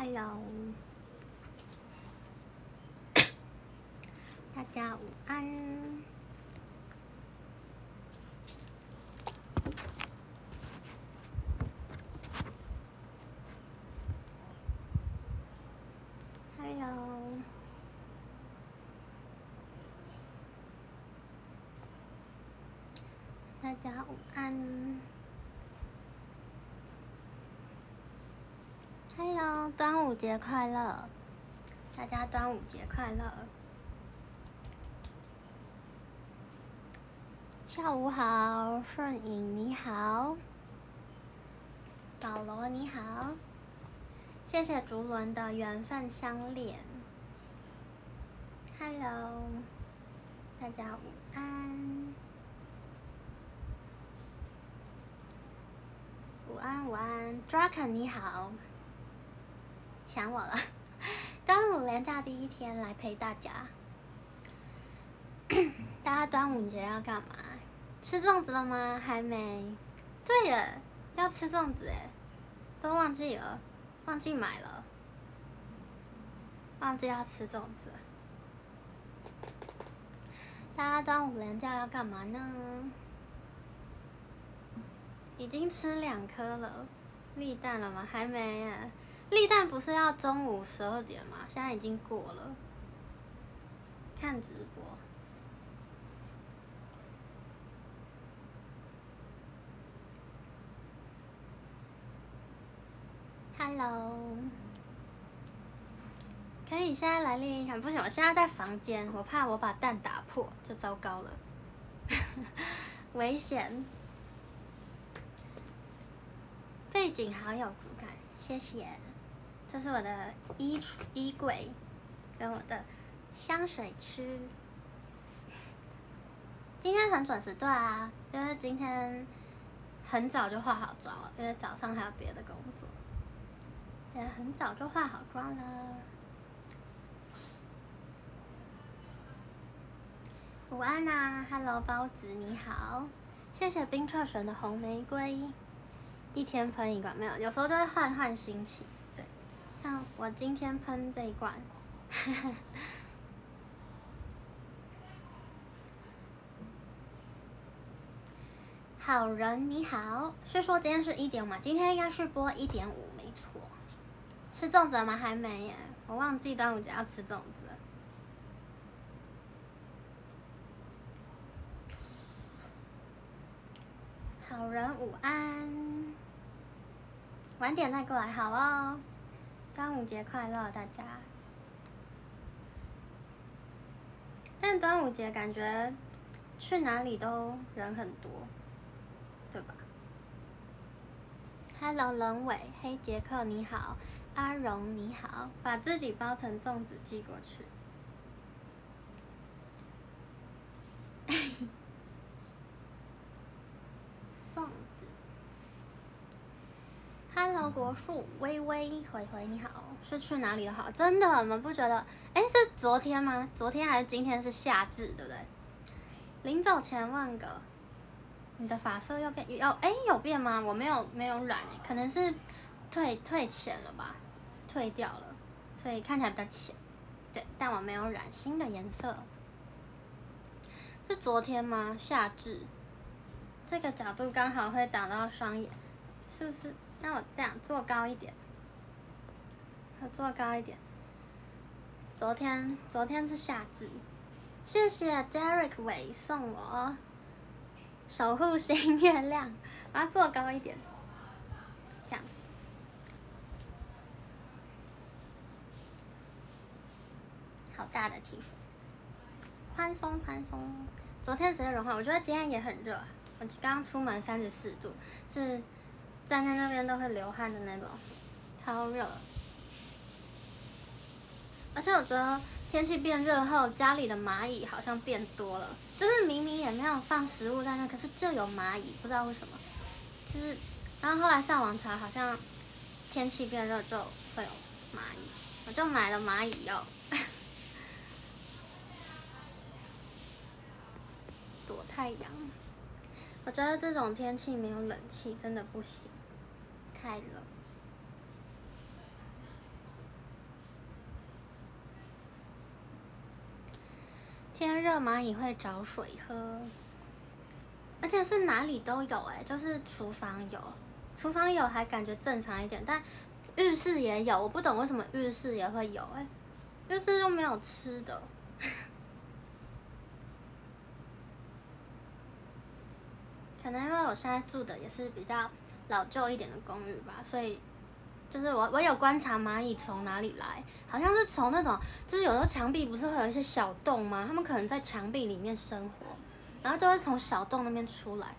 Hello， 大家午安。Hello， 大家午安。Hello， 端午节快乐！大家端午节快乐！下午好，顺影你好，保罗你好，谢谢竹轮的缘分相恋。Hello， 大家午安，午安午安 ，Draken 你好，想我了。端午连假第一天来陪大家，大家端午节要干嘛？吃粽子了吗？还没。对耶，要吃粽子耶，都忘记了，忘记买了，忘记要吃粽子。大家端午连假要干嘛呢？已经吃2颗了，立蛋了吗？还没耶。立蛋不是要中午12点吗？现在已经过了。看直播。Hello， 可以现在来练一下，不行，我现在在房间，我怕我把蛋打破就糟糕了，危险。背景好有质感，谢谢。这是我的衣柜，跟我的香水区。今天很准时，对啊，因为今天很早就化好妆了，因为早上还有别的工作。今天很早就化好妆了。午安啊 ，Hello 包子你好，谢谢冰彻神的红玫瑰。一天喷一罐没有，有时候就会换心情。对，像我今天喷这一罐。好人你好，是说今天是1.5吗？今天应该是播1.5，没错。吃粽子了吗？还没耶，我忘记端午节要吃粽子了。好人午安，晚点再过来好哦。端午节快乐，大家！但端午节感觉去哪里都人很多，对吧 ？Hello， 冷伟，黑杰克你好，阿荣你好，把自己包成粽子寄过去。粽子。Hello， 国树，微微，回回你好，是去哪里的好？真的，我们不觉得？哎，是昨天吗？昨天还是今天是夏至，对不对？临走前问个，你的发色又变有变吗？我没有染诶，可能是退浅了吧，退掉了，所以看起来比较浅。对，但我没有染新的颜色。是昨天吗？夏至，这个角度刚好会挡到双眼，是不是？那我这样坐高一点，坐高一点。昨天是夏至，谢谢 Derek 伟送我守护星月亮，我要坐高一点，这样子。好大的 T 恤，宽松宽松。昨天直接融化，我觉得今天也很热啊。我刚刚出门34度，是站在那边都会流汗的那种，超热。而且我觉得天气变热后，家里的蚂蚁好像变多了，就是明明也没有放食物在那，可是就有蚂蚁，不知道为什么。就是，然后后来上网查，好像天气变热就会有蚂蚁，我就买了蚂蚁药。躲太阳，我觉得这种天气没有冷气真的不行，太冷。 天热蚂蚁会找水喝，而且是哪里都有就是厨房有还感觉正常一点，但浴室也有，我不懂为什么浴室也会有浴室又没有吃的。可能因为我现在住的也是比较老旧一点的公寓吧，所以就是我有观察蚂蚁从哪里来，好像是从那种就是有时候墙壁不是会有一些小洞吗？他们可能在墙壁里面生活，然后就会从小洞那边出来。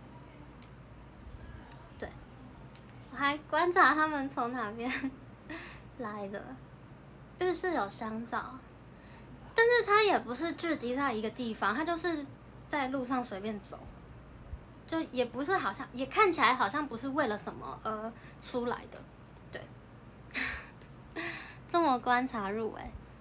对，我还观察他们从哪边来的。浴室有香皂，但是它也不是聚集在一个地方，它就是在路上随便走。就也不是好像，也看起来好像不是为了什么而出来的，对，这么观察入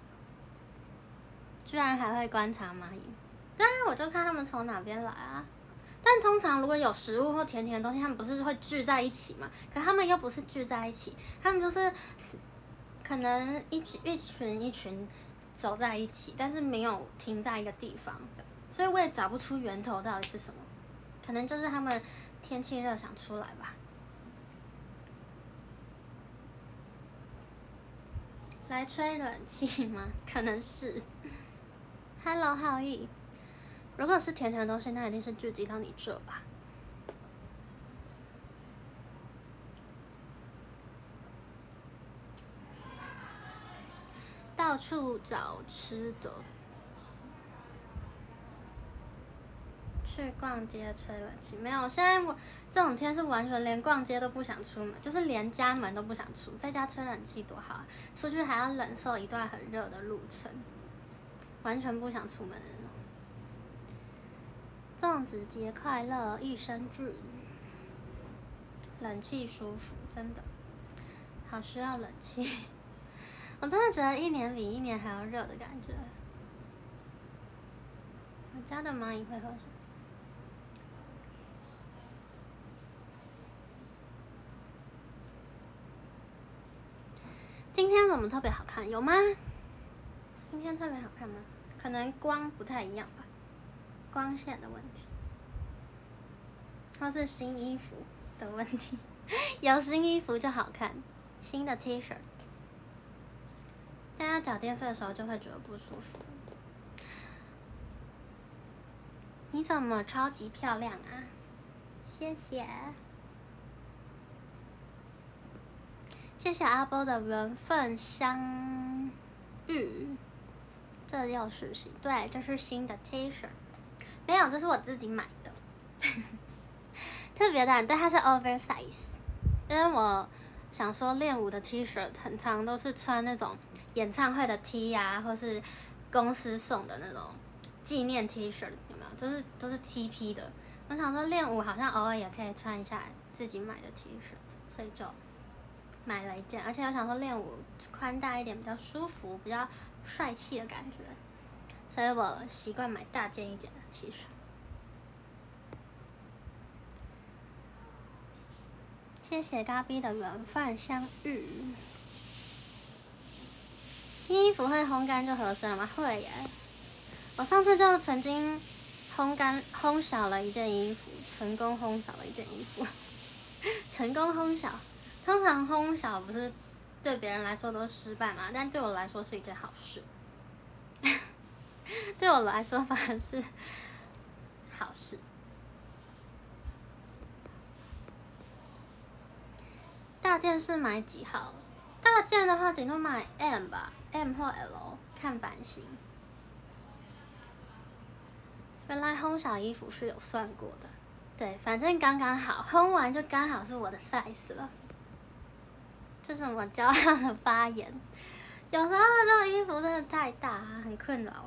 居然还会观察蚂蚁，对啊，我就看他们从哪边来啊。但通常如果有食物或甜甜的东西，他们不是会聚在一起嘛？可他们又不是聚在一起，他们就是可能一群走在一起，但是没有停在一个地方，所以我也找不出源头到底是什么。可能就是他们天气热想出来吧。来吹冷气吗？可能是。Hello 浩毅，如果是甜甜的东西，那一定是聚集到你这吧。到处找吃的。去逛街吹冷气没有？现在我这种天是完全连逛街都不想出门，就是连家门都不想出，在家吹冷气多好啊！出去还要忍受一段很热的路程，完全不想出门的那种。粽子节快乐，益生菌，冷气舒服，真的好需要冷气。我真的觉得一年比一年还要热的感觉。我家的蚂蚁会喝什么？今天怎么特别好看？有吗？今天特别好看吗？可能光不太一样吧，光线的问题，或是新衣服的问题。有新衣服就好看，新的 T 恤。大家缴电费的时候就会觉得不舒服。你怎么超级漂亮啊？谢谢。谢谢阿波的缘分相遇，这又是新，对，这是新的 T 恤，没有，这是我自己买的，特别的，对，它是 oversize， 因为我想说练舞的 T 恤很常都是穿那种演唱会的 T 啊，或是公司送的那种纪念 T 恤，有没有？就是都是 TP 的，我想说练舞好像偶尔也可以穿一下自己买的 T 恤，所以就买了一件，而且我想说练舞宽大一点比较舒服，比较帅气的感觉，所以我习惯买大件一点的 T 恤。谢谢嘎逼的缘分相遇。新衣服会烘干就合身了吗？会耶。我上次就曾经烘小了一件衣服，成功烘小了一件衣服，成功烘小。通常烘小不是对别人来说都是失败嘛，但对我来说是一件好事。对我来说反而是好事。大件是买几号？大件的话顶多买 M 吧 ，M 或 L， 看版型。原来烘小衣服是有算过的，对，反正刚刚好，烘完就刚好是我的 size 了。这是我骄傲的发言。有时候这个衣服真的太大，很困扰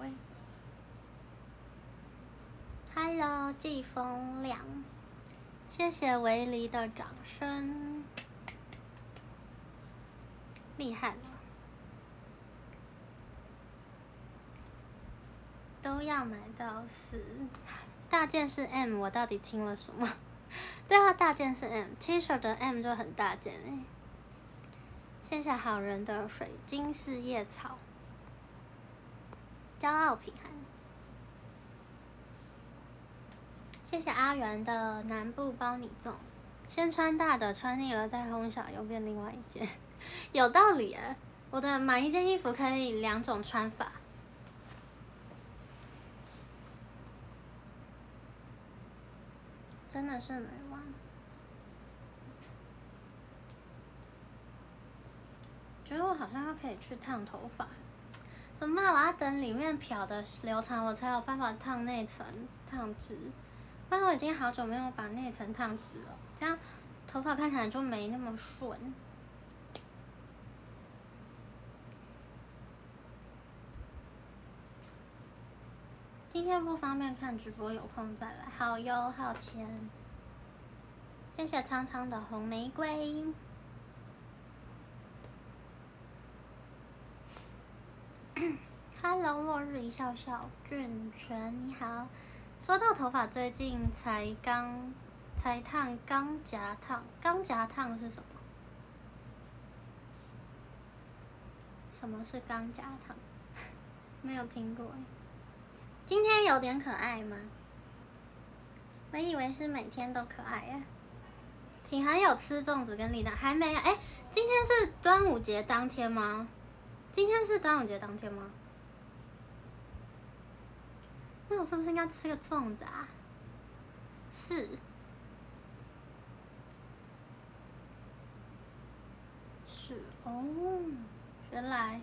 Hello， 季风亮，谢谢维尼的掌声，厉害了，都要买到4。大件是 M， 我到底听了什么？对啊，大件是 M，T 恤的 M 就很大件谢谢好人的水晶4叶草，骄傲平安。 谢谢阿元的南部包你粽，先穿大的，穿腻了再烘小，又变另外一件，有道理哎。我的买一件衣服可以2种穿法。真的是没忘。觉得我好像可以去烫头发，怎么办？我要等里面漂的流长，我才有办法烫内层烫直。不然我已经好久没有把内层烫直了，这样头发看起来就没那么顺。今天不方便看直播，有空再来。好哟，好钱。谢谢苍苍的红玫瑰。Hello， 落日一笑笑，俊全你好。说到头发，最近才烫钢夹烫，钢夹烫是什么？什么是钢夹烫？没有听过。今天有点可爱吗？我以为是每天都可爱耶。品涵有吃粽子跟立蛋，还没有。哎，今天是端午节当天吗？今天是端午节当天吗？那我是不是应该吃个粽子啊？是。是哦，原来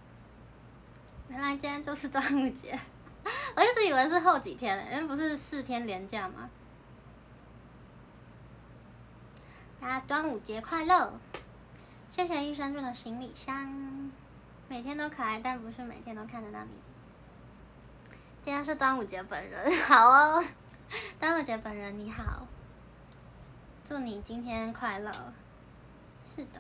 今天就是端午节，我一直以为是后几天因为不是4天连假吗？大家端午节快乐！谢谢益生菌的行李箱，每天都可爱，但不是每天都看得到你。今天是端午节本人，好哦，端午节本人你好，祝你今天快乐。是的。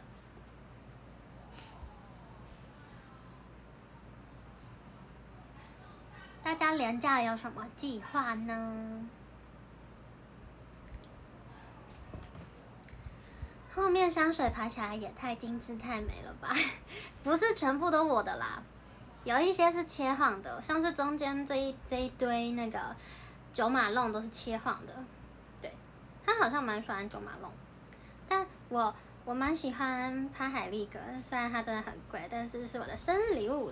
大家连假有什么计划呢？后面香水排起来也太精致太美了吧？不是全部都我的啦，有一些是切晃的，像是中间这一堆那个九马龙都是切晃的。对，他好像蛮喜欢九马龙，但我蛮喜欢潘海利格，虽然它真的很贵，但是是我的生日礼物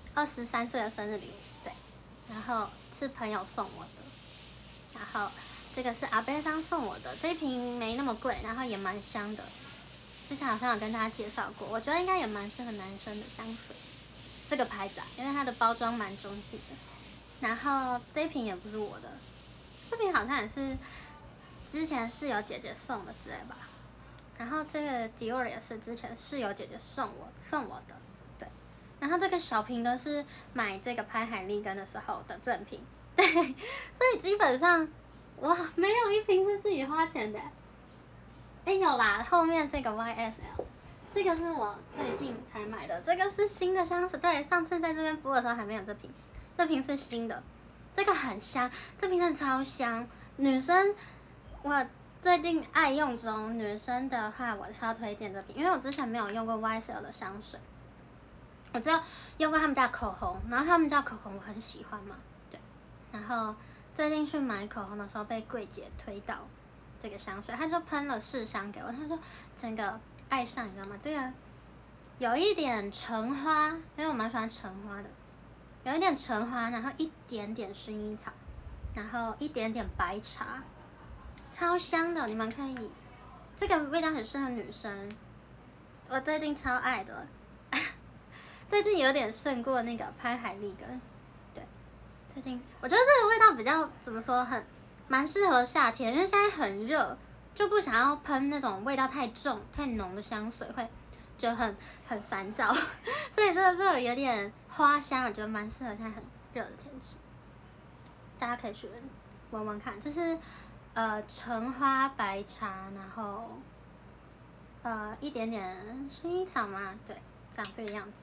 ，23岁的生日礼物。对，然后是朋友送我的，然后这个是阿贝桑送我的，这一瓶没那么贵，然后也蛮香的。之前好像有跟大家介绍过，我觉得应该也蛮适合男生的香水。这个牌子因为它的包装蛮中性的。然后这一瓶也不是我的，这瓶好像也是之前室友姐姐送的之类吧。然后这个迪奥也是之前室友姐姐送我的，对。然后这个小瓶的是买这个潘海利根的时候的赠品，对。所以基本上哇，没有一瓶是自己花钱的。哎，有啦，后面这个 YSL， 这个是我最近才买的，这个是新的香水。对，上次在这边播的时候还没有这瓶，这瓶是新的，这个很香，这瓶真的超香。女生，我最近爱用中，女生的话我超推荐这瓶，因为我之前没有用过 YSL 的香水，我只有用过他们家口红，然后他们家口红我很喜欢嘛，对。然后最近去买口红的时候被柜姐推到这个香水，他就喷了试香给我，他说整个爱上，你知道吗？这个有一点橙花，因为我蛮喜欢橙花的，有一点橙花，然后一点点薰衣草，然后一点点白茶，超香的，你们可以，这个味道很适合女生，我最近超爱的，最近有点胜过那个潘海利根，对，最近我觉得这个味道比较怎么说蛮适合夏天，因为现在很热，就不想要喷那种味道太重、太浓的香水，会就很烦躁。所以这个有点花香，我觉得蛮适合现在很热的天气。大家可以去闻闻看，这是橙花白茶，然后一点点薰衣草嘛，对，长这个样子。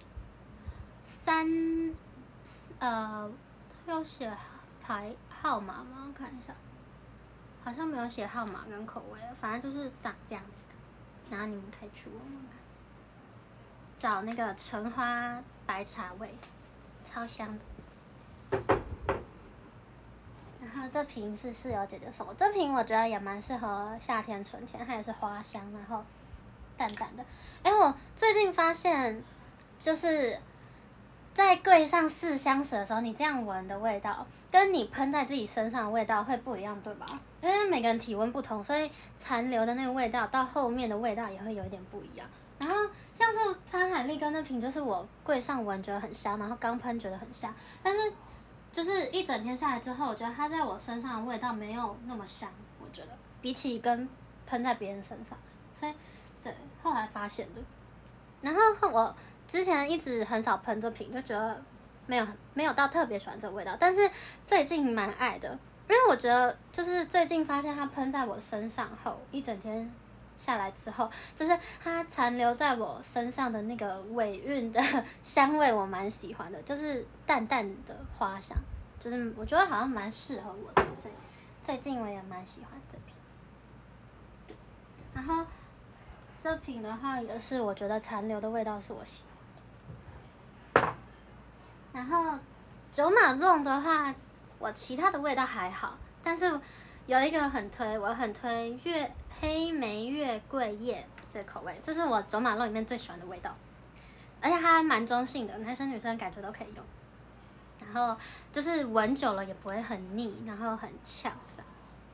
它有写牌号码吗？我看一下，好像没有写号码跟口味，反正就是长这样子的。然后你们可以去闻闻看，找那个橙花白茶味，超香的。然后这瓶是室友姐姐送我，这瓶我觉得也蛮适合夏天、春天，它也是花香，然后淡淡的。我最近发现，就是在柜上试香水的时候，你这样闻的味道，跟你喷在自己身上的味道会不一样，对吧？因为每个人体温不同，所以残留的那个味道到后面的味道也会有一点不一样。然后像是潘海利根那瓶，就是我柜上闻觉得很香，然后刚喷觉得很香，但是就是一整天下来之后，我觉得它在我身上的味道没有那么香，我觉得比起跟喷在别人身上，所以对后来发现的。然后我之前一直很少喷这瓶，就觉得没有到特别喜欢这个味道，但是最近蛮爱的，因为我觉得就是最近发现它喷在我身上后，一整天下来之后，就是它残留在我身上的那个尾韵的香味，我蛮喜欢的，就是淡淡的花香，就是我觉得好像蛮适合我的，所以最近我也蛮喜欢这瓶。对，然后这瓶的话也是我觉得残留的味道是我喜欢的。然后九马龙的话，我其他的味道还好，但是有一个我很推黑莓月桂叶这口味，这是我九马龙里面最喜欢的味道，而且它还蛮中性的，男生女生感觉都可以用。然后就是闻久了也不会很腻，然后很呛的。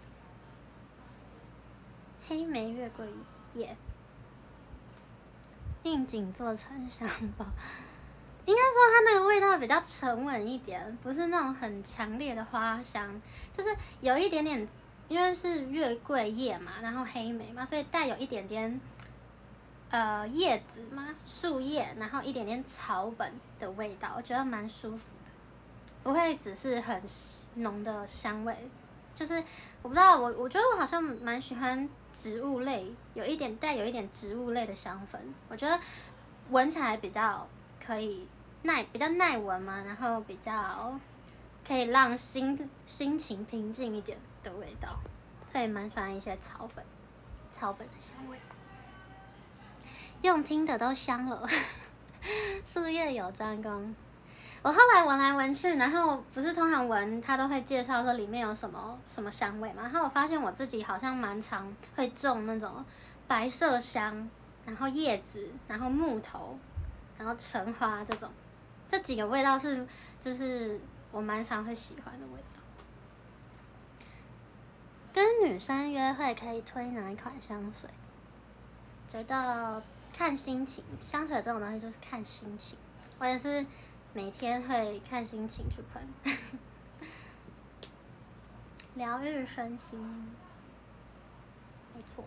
黑莓月桂叶，应景做成香包。应该说它那个味道比较沉稳一点，不是那种很强烈的花香，就是有一点点，因为是月桂叶嘛，然后黑莓嘛，所以带有一点点叶子嘛，树叶，然后一点点草本的味道，我觉得蛮舒服的，不会只是很浓的香味。就是我不知道，我觉得我好像蛮喜欢植物类，有一点植物类的香氛，我觉得闻起来比较可以比较耐闻嘛，然后比较可以让心情平静一点的味道，所以蛮喜欢一些草本的香味。用听的都香了，术业有专攻。我后来闻来闻去，然后不是通常闻它都会介绍说里面有什么香味嘛，然后我发现我自己好像蛮常会中那种白麝香，然后叶子，然后木头，然后橙花这几个味道就是我蛮常会喜欢的味道。跟女生约会可以推哪一款香水？觉得看心情，香水这种东西就是看心情，我也是每天会看心情去喷，疗愈身心，没错。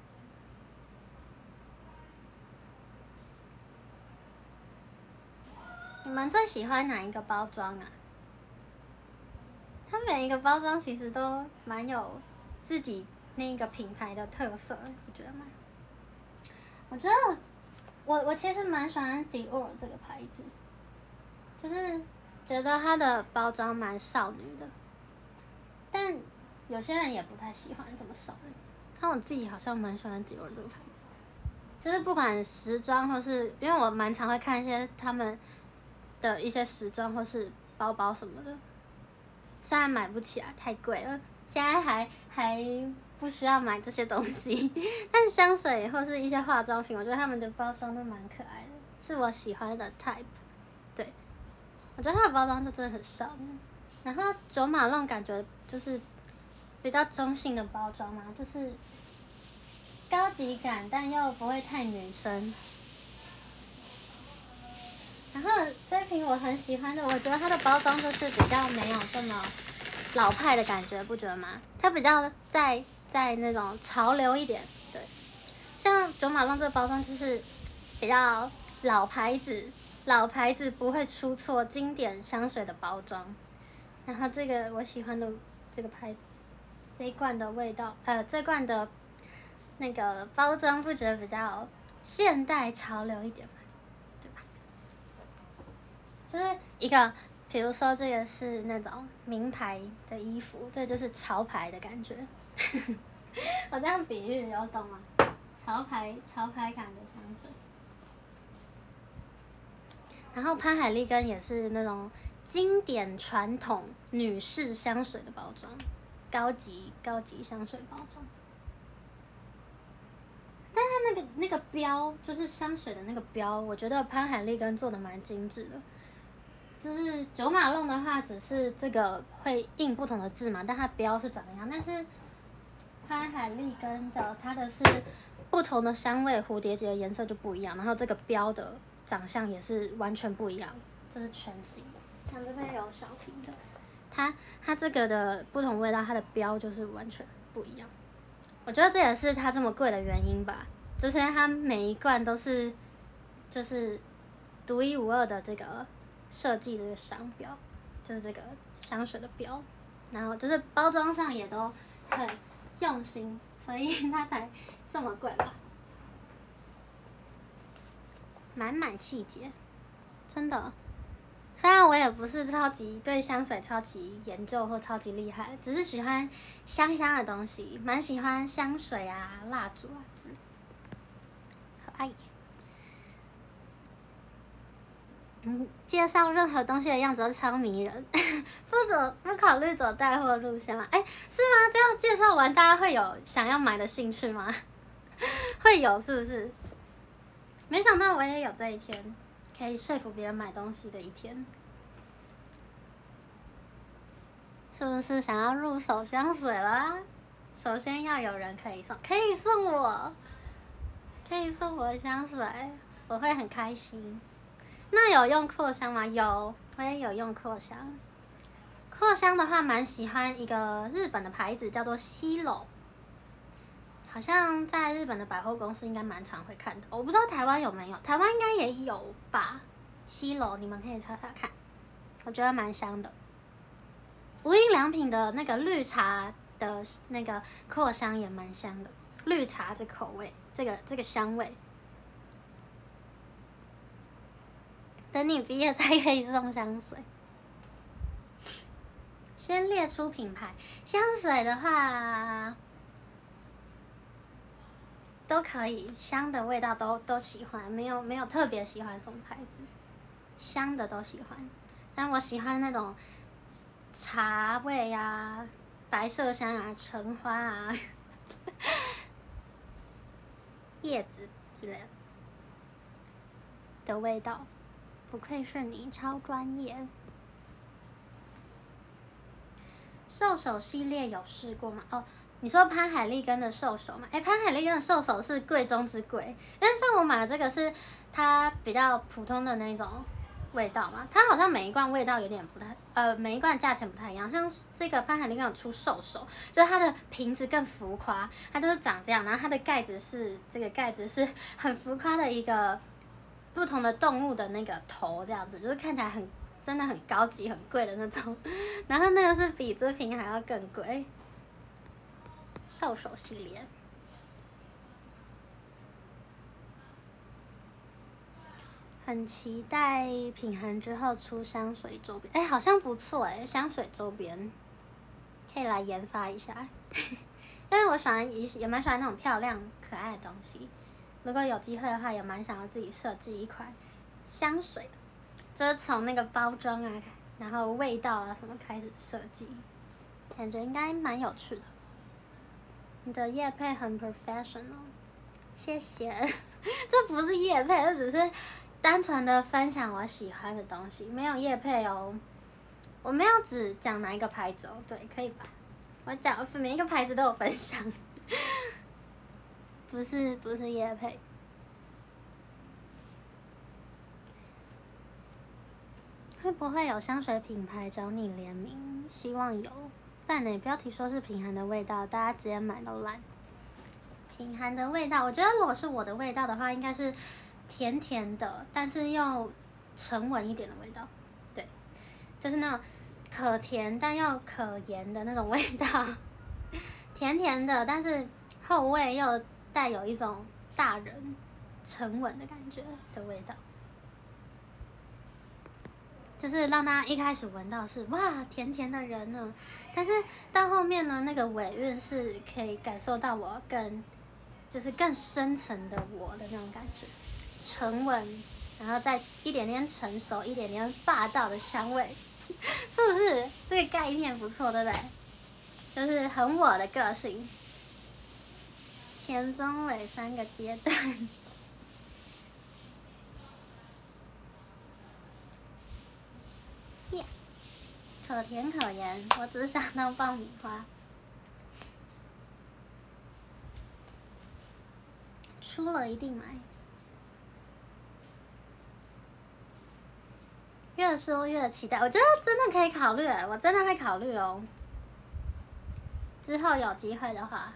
你们最喜欢哪一个包装啊？它每一个包装其实都蛮有自己那个品牌的特色，你觉得吗？我觉得我其实蛮喜欢 Dior 这个牌子，就是觉得它的包装蛮少女的，但有些人也不太喜欢这么少女。但我自己好像蛮喜欢 Dior 这个牌子，就是不管时装或是，因为我蛮常会看一些他们的一些时装或是包包什么的，虽然买不起来，太贵了，现在还不需要买这些东西，但香水或是一些化妆品，我觉得他们的包装都蛮可爱的，是我喜欢的 type。对，我觉得它的包装就真的很少女。然后九马龙感觉就是比较中性的包装嘛，就是高级感，但又不会太女生。然后这瓶我很喜欢的，我觉得它的包装就是比较没有这么老派的感觉，不觉得吗？它比较在那种潮流一点，对。像九马龙这个包装就是比较老牌子不会出错，经典香水的包装。然后这个我喜欢的这个牌子，这一罐的味道，这罐的那个包装不觉得比较现代潮流一点吗？对吧？就是一个，比如说这个是那种名牌的衣服，这就是潮牌的感觉。我这样比喻有懂吗？潮牌感的香水。然后潘海利根也是那种经典传统女士香水的包装， 高级香水包装。但它那个标，就是香水的那个标，我觉得潘海利根做的蛮精致的。就是九马龙的话，只是这个会印不同的字嘛，但它标是怎么样？但是潘海利根的它的是不同的香味，蝴蝶结的颜色就不一样，然后这个标的长相也是完全不一样，这是全新的。像这边有小瓶的，它这个的不同味道，它的标就是完全不一样。我觉得这也是它这么贵的原因吧，就是因为它每一罐都是就是独一无二的这个设计的商标，就是这个香水的标，然后就是包装上也都很用心，所以它才这么贵吧。满满细节，真的。虽然我也不是对香水超级研究或超级厉害，只是喜欢香香的东西，蛮喜欢香水啊、蜡烛啊之类的，可爱。介绍任何东西的样子都超迷人，不考虑走带货路线吗？是吗？这样介绍完，大家会有想要买的兴趣吗？会有是不是？没想到我也有这一天，可以说服别人买东西的一天。是不是想要入手香水啦？首先要有人可以送我香水，我会很开心。那有用扩香吗？有，我也有用扩香。扩香的话，蛮喜欢一个日本的牌子，叫做西楼，好像在日本的百货公司应该蛮常会看的。我不知道台湾有没有，台湾应该也有吧。西楼，你们可以查查看，我觉得蛮香的。无印良品的那个绿茶的那个扩香也蛮香的，绿茶这口味，这个香味。等你毕业才可以送香水。先列出品牌，香水的话都可以，香的味道都喜欢，没有特别喜欢什么牌子，香的都喜欢。但我喜欢那种茶味啊、白麝香啊、橙花啊、叶子之类的味道。不愧是你，超专业。兽首系列有试过吗？哦，你说潘海利根的兽首吗？潘海利根的兽首是贵中之贵，因为像我买的这个是它比较普通的那种味道嘛，它好像每一罐味道有点不太，每一罐价钱不太一样。像这个潘海利根有出兽首，就是它的瓶子更浮夸，它就是长这样，然后它的盖子是很浮夸的一个不同的动物的那个头，这样子就是看起来真的很高级、很贵的那种。然后那个是比这瓶还要更贵，兽首系列。很期待品涵之后出香水周边，好像不错香水周边可以来研发一下，因为我也蛮喜欢那种漂亮可爱的东西。如果有机会的话，也蛮想要自己设计一款香水的，就是从那个包装啊，然后味道啊什么开始设计，感觉应该蛮有趣的。你的业配很 professional， 谢谢。这不是业配，这只是单纯的分享我喜欢的东西，没有业配哦。我没有只讲哪一个牌子哦，对，可以吧？我讲每一个牌子都有分享，不是业配。会不会有香水品牌找你联名？希望有。在哪标题说是品涵的味道，大家直接买都烂。品涵的味道，我觉得如果是我的味道的话，应该是甜甜的，但是又沉稳一点的味道。对，就是那种可甜但又可盐的那种味道，甜甜的，但是后味又带有一种大人沉稳的感觉的味道。就是让大家一开始闻到是哇甜甜的人呢，但是到后面呢，那个尾韵是可以感受到我更深层的我的那种感觉，沉稳，然后再一点点成熟，一点点霸道的香味，是不是？这个概念不错，对不对？ 就是很我的个性。前中尾3个阶段。耶，可甜可盐，我只想当爆米花。出了一定买。越说越期待，我觉得真的可以考虑，我真的会考虑哦。之后有机会的话，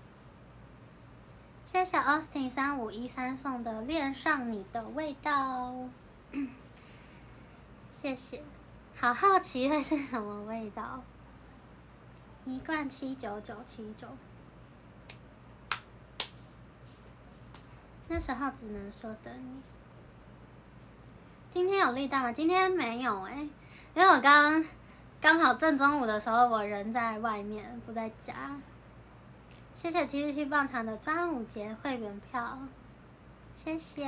谢谢 Austin3513送的《恋上你的味道》，谢谢。好好奇会是什么味道？一罐79979，那时候只能说等你。今天有力道吗？今天没有因为我刚好正中午的时候，我人在外面，不在家。谢谢 TVT 棒场的端午节会员票，谢谢。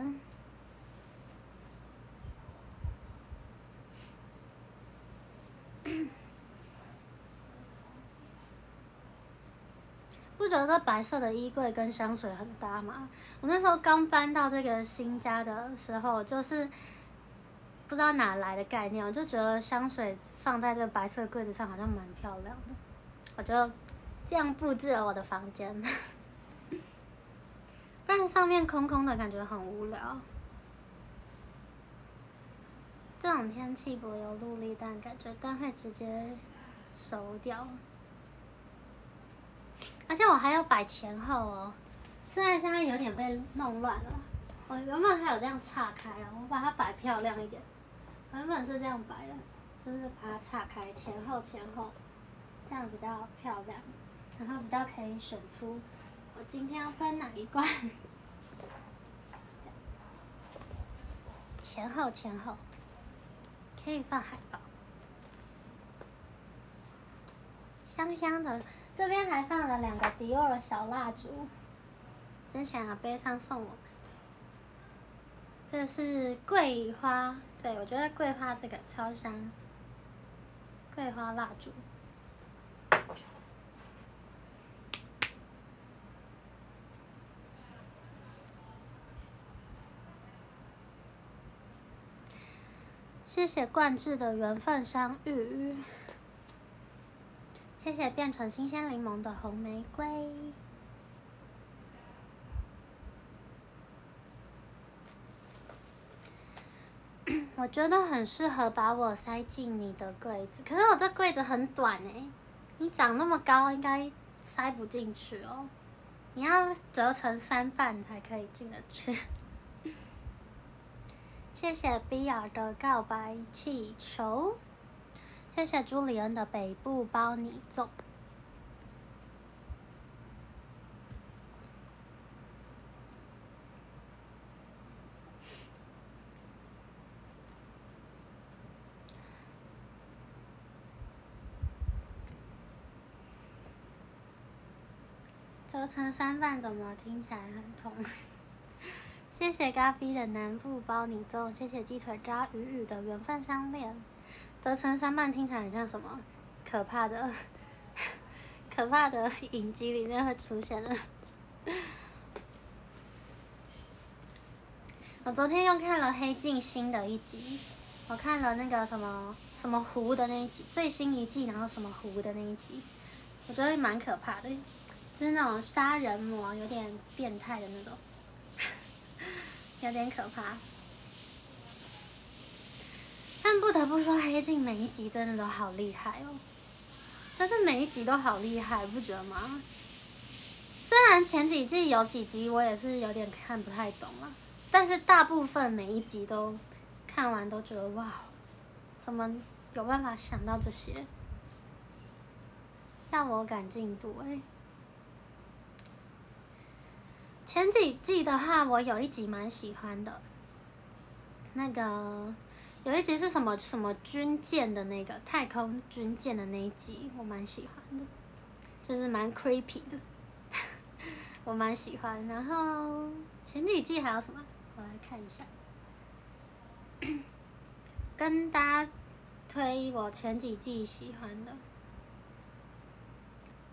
不觉得白色的衣柜跟香水很搭吗？我那时候刚搬到这个新家的时候，就是不知道哪来的概念，我就觉得香水放在这个白色柜子上好像蛮漂亮的，我就这样布置了我的房间。不然上面空空的感觉很无聊。这种天气不有陆力蛋，感觉蛋会直接熟掉。而且我还要摆前后哦，虽然现在有点被弄乱了。我原本还有这样岔开哦，我把它摆漂亮一点。原本是这样摆的，就是把它岔开，前后，这样比较漂亮，然后比较可以选出我今天要喷哪一罐。前后，可以放海报，香香的。这边还放了2个迪奥的小蜡烛，之前阿贝上送我们的。这是桂花，对，我觉得桂花这个超香。桂花蜡烛。谢谢冠志的缘分相遇。谢谢变成新鲜柠檬的红玫瑰。我觉得很适合把我塞进你的柜子，可是我这柜子很短你长那么高应该塞不进去哦，你要折成3瓣才可以进得去。谢谢 BR 的告白气球。谢谢朱里恩的北部包你粽。折成3瓣怎么听起来很痛？谢谢咖啡的南部包你粽，谢谢鸡腿渣雨雨的缘分相恋。折成3瓣听起来很像什么可怕的影集里面会出现的。我昨天又看了《黑镜》新的一集，我看了那个什么湖的那一集，最新一季，然后什么湖的那一集，我觉得蛮可怕的，就是那种杀人魔，有点变态的那种，有点可怕。但不得不说，《黑镜》每一集真的都好厉害哦，但是每一集都好厉害，不觉得吗？虽然前几季有几集我也是有点看不太懂了，但是大部分每一集都看完都觉得哇，怎么有办法想到这些，让我赶进度前几季的话，我有一集蛮喜欢的，那个有一集是什么军舰的那个太空军舰的那一集，我蛮喜欢的，就是蛮 creepy 的，我蛮喜欢。然后前几季还有什么？我来看一下，跟大家推我前几季喜欢的。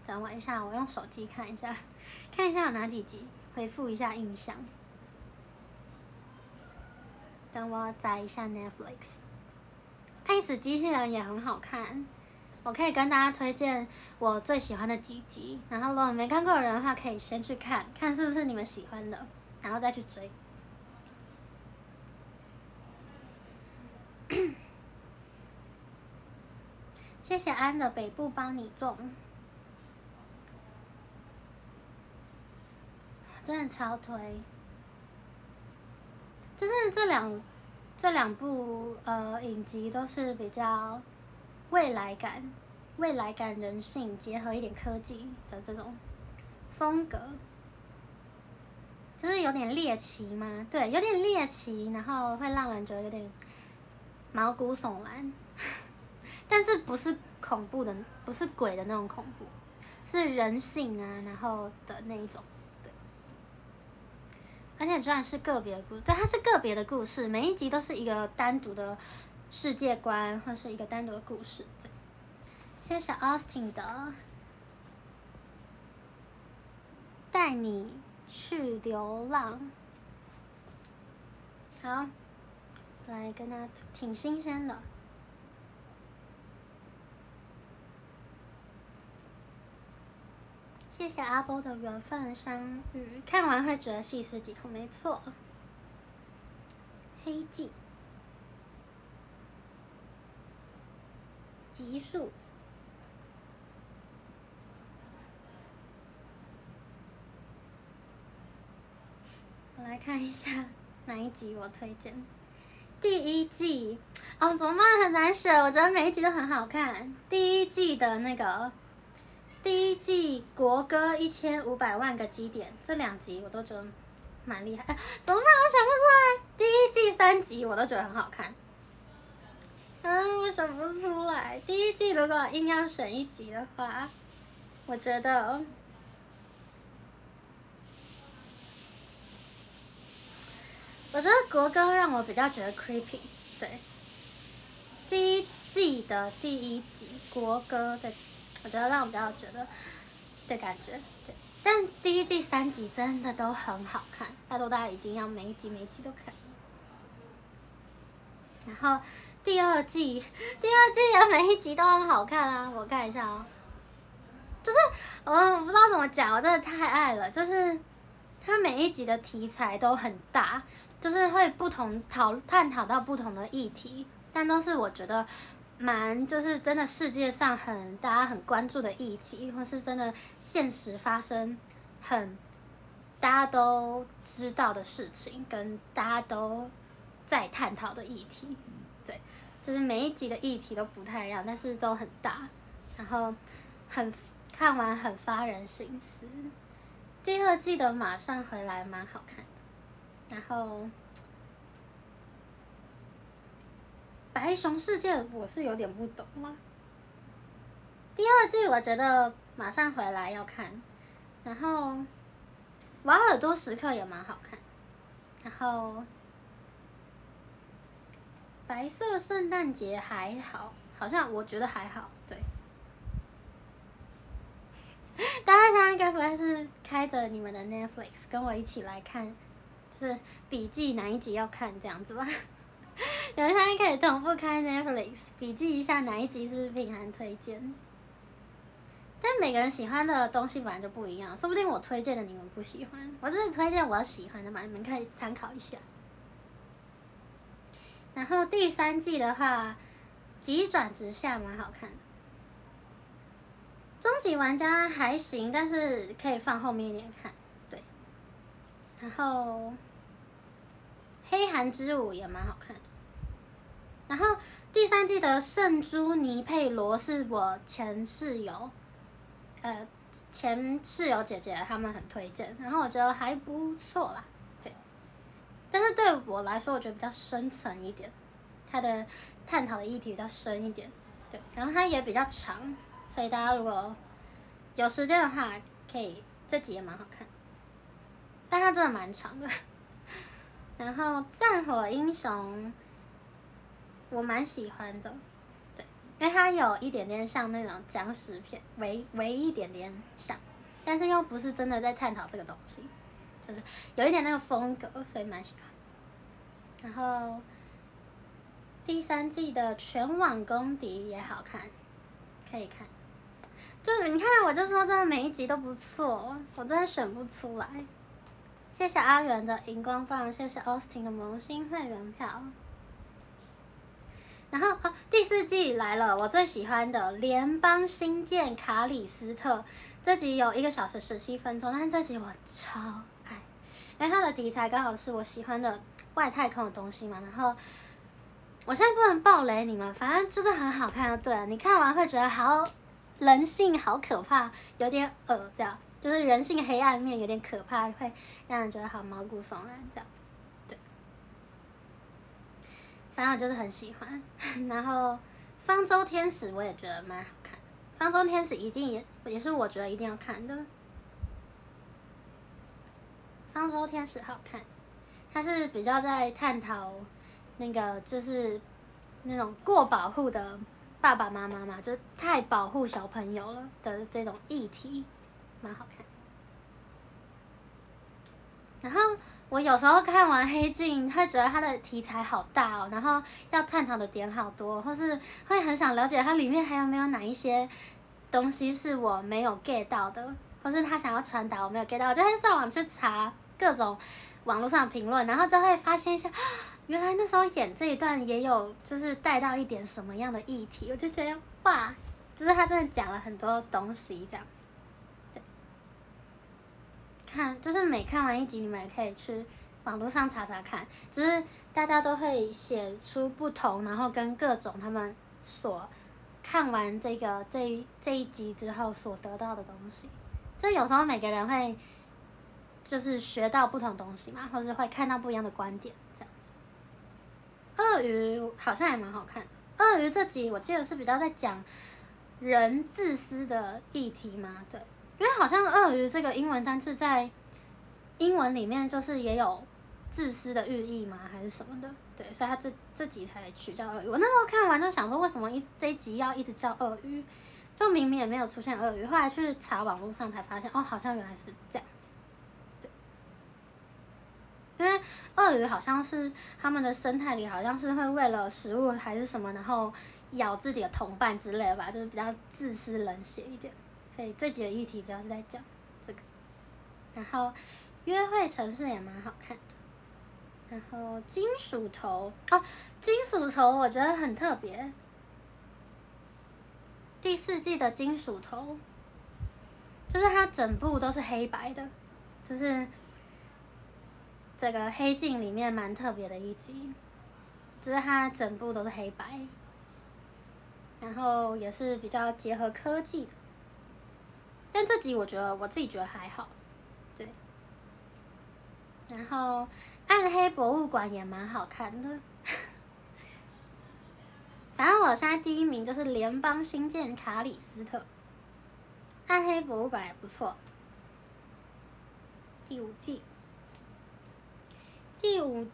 等我一下，我用手机看一下，看一下有哪几集，回复一下印象。等我载一下 Netflix。爱死机器人也很好看，我可以跟大家推荐我最喜欢的几集。然后如果没看过的人的话，可以先去看看是不是你们喜欢的，然后再去追。谢谢安的北部帮你种，真的超推。就是这两部影集都是比较未来感、人性结合一点科技的这种风格，就是有点猎奇嘛，对，有点猎奇，然后会让人觉得有点毛骨悚然，但是不是恐怖的，不是鬼的那种恐怖，是人性啊，然后的那一种。而且居然是个别的故事，对，它是个别的故事，每一集都是一个单独的世界观，或是一个单独的故事。谢谢 Austin 的带你去流浪，好，来跟他挺新鲜的。谢谢阿波的缘分相遇，看完会觉得细思极恐，没错。黑镜集数，我来看一下哪一集我推荐。第一季哦，怎么办？很难选，我觉得每一集都很好看。第一季的那个。第一季国歌1500万个基点，这2集我都觉得蛮厉害。怎么办？我想不出来。第一季3集我都觉得很好看。我想不出来。第一季如果硬要选一集的话，我觉得，国歌让我比较觉得 creepy。对，第一季的第一集国歌的。我觉得让我比较觉得的感觉，对。但第一季3集真的都很好看，拜托大家一定要每一集都看。然后第二季的每一集都很好看啊，我看一下哦。就是我不知道怎么讲，我真的太爱了。就是它每一集的题材都很大，就是会探讨到不同的议题，但都是我觉得。就是真的世界上大家很关注的议题，或是真的现实发生大家都知道的事情，跟大家都在探讨的议题，对，就是每一集的议题都不太一样，但是都很大，然后看完很发人深思。第2季的马上回来蛮好看的，然后。白熊世界我是有点不懂嘛。第2季我觉得马上回来要看，然后瓦尔多时刻也蛮好看，然后白色圣诞节还好，好像我觉得还好，对。大家现在该不会是开着你们的 Netflix 跟我一起来看，就是笔记哪一集要看这样子吧？你们现在可以同步开 Netflix 笔记一下哪一集是品涵推荐，但每个人喜欢的东西本来就不一样，说不定我推荐的你们不喜欢，我只是推荐我喜欢的嘛，你们可以参考一下。然后第3季的话，急转直下蛮好看的，终极玩家还行，但是可以放后面一点看，对。然后黑寒之舞也蛮好看的。然后第3季的圣朱尼佩罗是我前室友姐姐他们很推荐，然后我觉得还不错啦，对。但是对我来说，我觉得比较深层一点，它的探讨的议题比较深一点，对。然后它也比较长，所以大家如果有时间的话，可以这集也蛮好看，但它真的蛮长的。然后战火英雄。我蛮喜欢的，对，因因为它有一点点像那种僵尸片，唯一点点像，但是又不是真的在探讨这个东西，就是有一点那个风格，所以蛮喜欢。然后第3季的全网公敌也好看，可以看。就是你看，我就说真的每一集都不错，我真的选不出来。谢谢阿元的荧光棒，谢谢 Austin 的萌新会员票。然后第4季来了，我最喜欢的联邦新舰卡里斯特，这集有1个小时17分钟，但是这集我超爱，因为它的题材刚好是我喜欢的外太空的东西嘛。然后我现在不能爆雷你们，反正就是很好看，对了，你看完会觉得好人性好可怕，有点恶，这样就是人性黑暗面有点可怕，会让人觉得好毛骨悚然这样。对，反正我就是很喜欢。然后方舟天使我也觉得蛮好看，方舟天使一定也是我觉得一定要看的。方舟天使好看，它是比较在探讨那个就是那种过保护的爸爸妈妈嘛，就太保护小朋友了的这种议题，蛮好看。然后我有时候看完《黑镜》，会觉得它的题材好大哦，然后要探讨的点好多，或是会很想了解它里面还有没有哪一些东西是我没有 get 到的，或是他想要传达我没有 get 到，我就会上网去查各种网络上的评论，然后就会发现一些，原来那时候演这一段也有就是带到一点什么样的议题，我就觉得哇，就是他真的讲了很多东西这样。看，就是每看完一集，你们也可以去网络上查查看，只是大家都会写出不同，然后跟各种他们所看完这一集之后所得到的东西，就有时候每个人会就是学到不同东西嘛，或者会看到不一样的观点这样子。鳄鱼好像也蛮好看的，鳄鱼这集我记得是比较在讲人自私的议题嘛，对。因为好像鳄鱼这个英文单字在英文里面就是也有自私的寓意吗，还是什么的？对，所以它这集才取叫鳄鱼。我那时候看完就想说，为什么这一集要一直叫鳄鱼？就明明也没有出现鳄鱼，后来去查网络上才发现，哦，好像原来是这样子。对，因为鳄鱼好像是他们的生态里好像是会为了食物还是什么，然后咬自己的同伴之类的吧，就是比较自私冷血一点。所以这集的议题比较是在讲这个，然后约会城市也蛮好看的，然后金属头金属头我觉得很特别，第4季的金属头，就是它整部都是黑白的，就是这个黑镜里面蛮特别的一集，就是它整部都是黑白，然后也是比较结合科技的。但这集我自己觉得还好，对。然后暗黑博物馆也蛮好看的，反正我现在第1名就是联邦新舰卡里斯特，暗黑博物馆也不错。第5季第5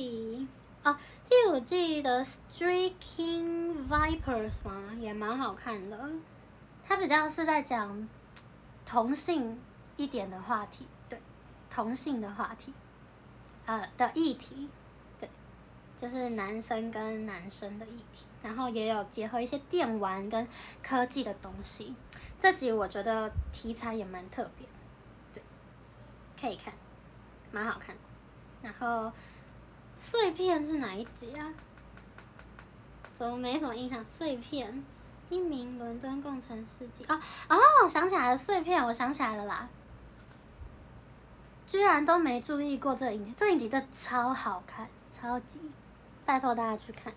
季的 Streaking Vipers 嘛，也蛮好看的，它比较是在讲同性一点的话题，对，同性的话题，的议题，对，就是男生跟男生的议题，然后也有结合一些电玩跟科技的东西。这集我觉得题材也蛮特别的，对，可以看，蛮好看的。然后碎片是哪一集啊？怎么没什么印象？碎片。1名伦敦共乘4季想起来了，碎片，我想起来了啦，居然都没注意过这个影集，这个影集真的超好看，超级，拜托大家去看。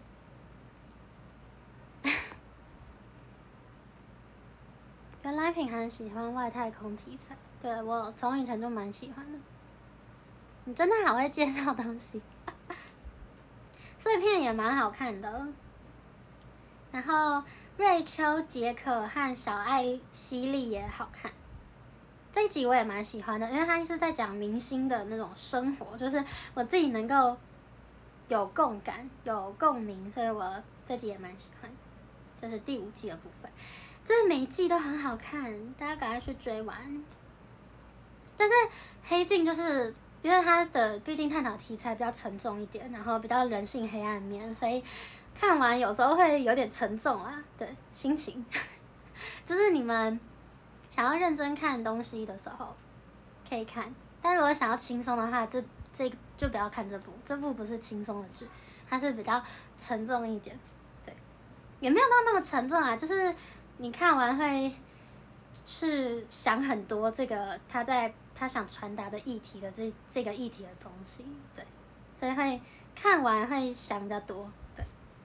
原来品涵喜欢外太空题材，对，我从以前就蛮喜欢的，你真的好会介绍东西。碎片也蛮好看的，然后瑞秋、杰克和小艾希莉也好看。这一集我也蛮喜欢的，因为他是在讲明星的那种生活，就是我自己能够有共感、有共鸣，所以我这集也蛮喜欢的。 这是第5季的部分。这每一季都很好看，大家赶快去追完。但是黑镜就是因为它的毕竟探讨题材比较沉重一点，然后比较人性黑暗面，所以看完有时候会有点沉重啦。对，心情就是你们想要认真看东西的时候可以看，但如果想要轻松的话，这就不要看这部。这部不是轻松的剧，它是比较沉重一点。对，也没有到那么沉重啊，就是你看完会去想很多这个他想传达的议题的这个议题的东西，对，所以会看完会想比较多，对。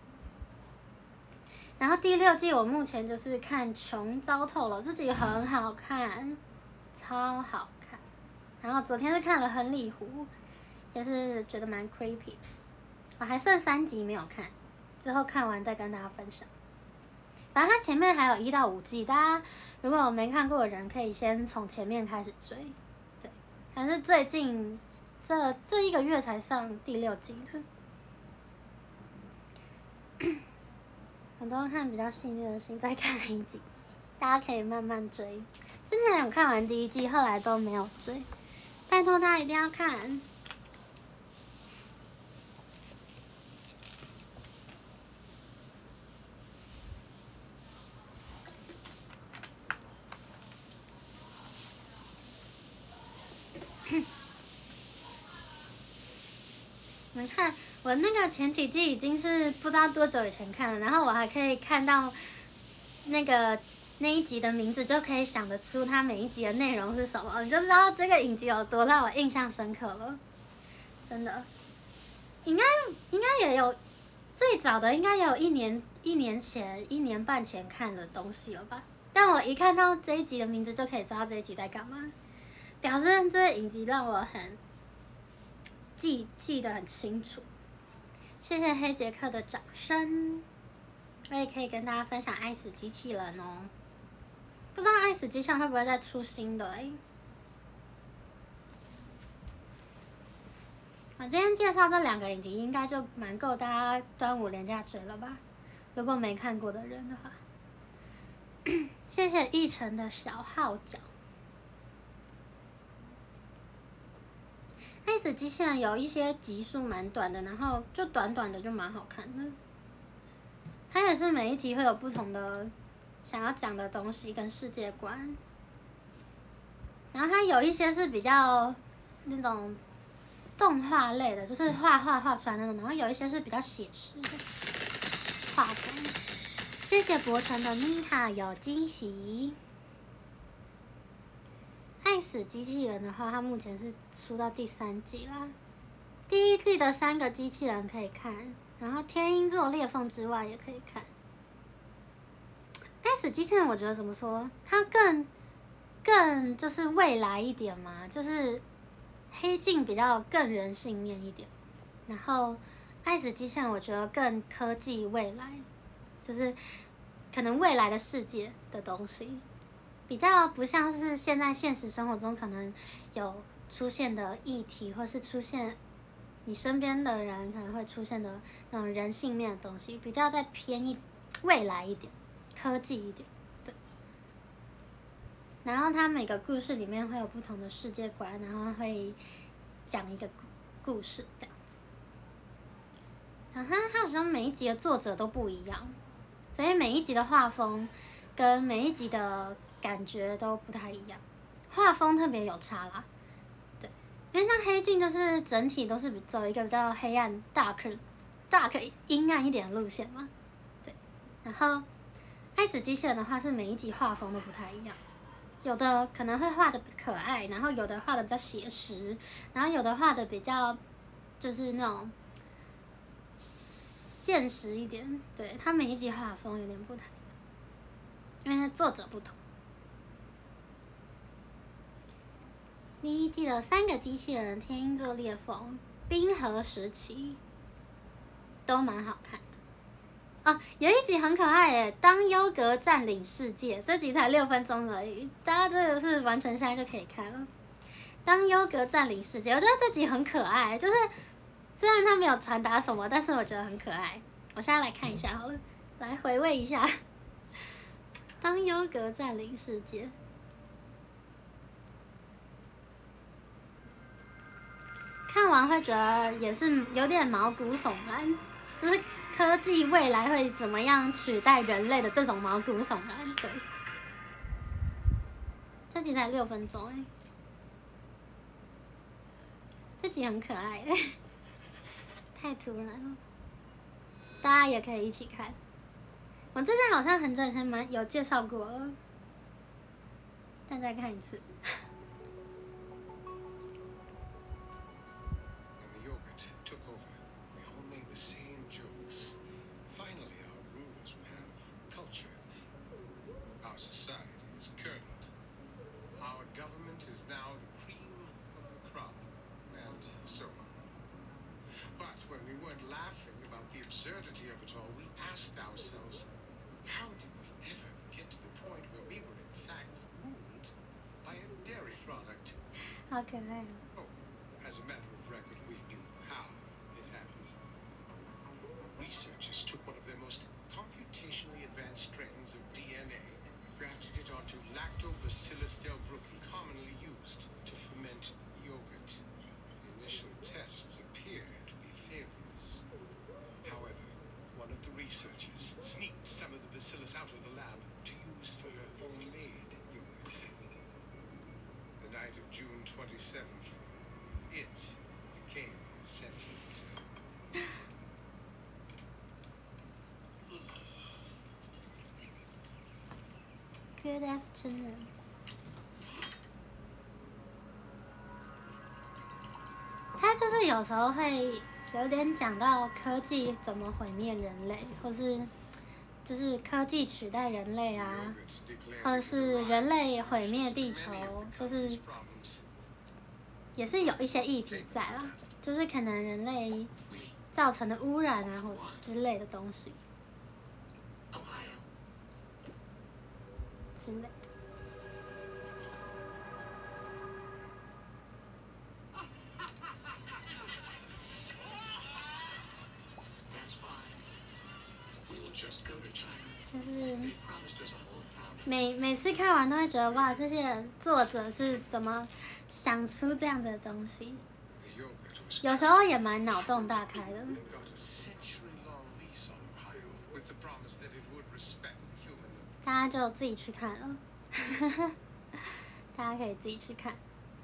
然后第6季我目前就是看《穷糟透了》，这集很好看，超好看。然后昨天是看了《亨利湖》，也是觉得蛮 creepy。我还剩3集没有看，之后看完再跟大家分享。反正它前面还有1到5季，大家如果没看过的人，可以先从前面开始追。对，还是最近这1个月才上第6季的。我都看比较幸运的心再看1集，大家可以慢慢追。之前有看完第1季，后来都没有追，拜托大家一定要看。你们看，我那个前几季已经是不知道多久以前看了，然后我还可以看到那一集的名字，就可以想得出它每一集的内容是什么，你就知道这个影集有多让我印象深刻了。真的，应该也有最早的，应该也有1年半前看的东西了吧？但我一看到这一集的名字，就可以知道这一集在干嘛，表示这个影集让我很记得很清楚。谢谢黑杰克的掌声，我也可以跟大家分享《爱死机器人》哦。不知道《爱死机器人》会不会再出新的我今天介绍这2个影集，应该就蛮够大家端午连假追了吧？如果没看过的人的话，谢谢奕晨的小号角。爱死机器人有一些集数蛮短的，然后就短短的就蛮好看的。它也是每一题会有不同的想要讲的东西跟世界观，然后它有一些是比较那种动画类的，就是画出来那种，然后有一些是比较写实的画风。谢谢博成的米卡有惊喜。爱死机器人的话，它目前是出到第3季啦。第1季的3个机器人可以看，然后天鹰座裂缝之外也可以看。爱死机器人，我觉得怎么说，它更就是未来一点嘛，就是黑镜比较更人性面一点，然后爱死机器人我觉得更科技未来，就是可能未来的世界的东西。比较不像是现在现实生活中可能有出现的议题，或是出现你身边的人可能会出现的那种人性面的东西，比较再偏未来一点，科技一点，对。然后它每个故事里面会有不同的世界观，然后会讲一个故事这样。然后它好像每一集的作者都不一样，所以每一集的画风跟每一集的感觉都不太一样，画风特别有差啦，对，因为像黑镜就是整体都是走一个比较黑暗、dark 阴暗一点的路线嘛，对。然后爱死机器人的话是每一集画风都不太一样，有的可能会画的可爱，然后有的画的比较写实，然后有的画的比较就是那种现实一点，对，它每一集画风有点不太一样，因为作者不同。第1季的3个机器人，天鹰座裂缝、冰河时期，都蛮好看的。哦，有一集很可爱耶，当优格占领世界，这集才6分钟而已，大家真的是完全现在就可以看了。当优格占领世界，我觉得这集很可爱，就是虽然它没有传达什么，但是我觉得很可爱。我现在来看一下好了， 来回味一下，当优格占领世界。看完会觉得也是有点毛骨悚然，就是科技未来会怎么样取代人类的这种毛骨悚然。对，这集才6分钟哎，这集很可爱哎，太突然了，大家也可以一起看。我之前好像很久以前有介绍过了，但再看一次。好可爱哦！ As a matter of record, we knew how it happened. Researchers took one of their most computationally advanced strains of DNA, grafted it onto Lactobacillus delbrueckii, commonly used to ferment yogurt. The initial tests appeared to be failures. However, one of the researchers sneaked some of the bacillus out of the lab to use for homemade yogurt. The night of June 27th, it became sentient. Good afternoon. 他就是有时候会有点讲到科技怎么毁灭人类，或是就是科技取代人类啊，或者是人类毁灭地球，就是也是有一些议题在啦，就是可能人类造成的污染啊，或之类的东西，之类的。就是每次看完都会觉得哇，这些人作者是怎么想出这样的东西？有时候也蛮脑洞大开的。大家就自己去看了，大家可以自己去看。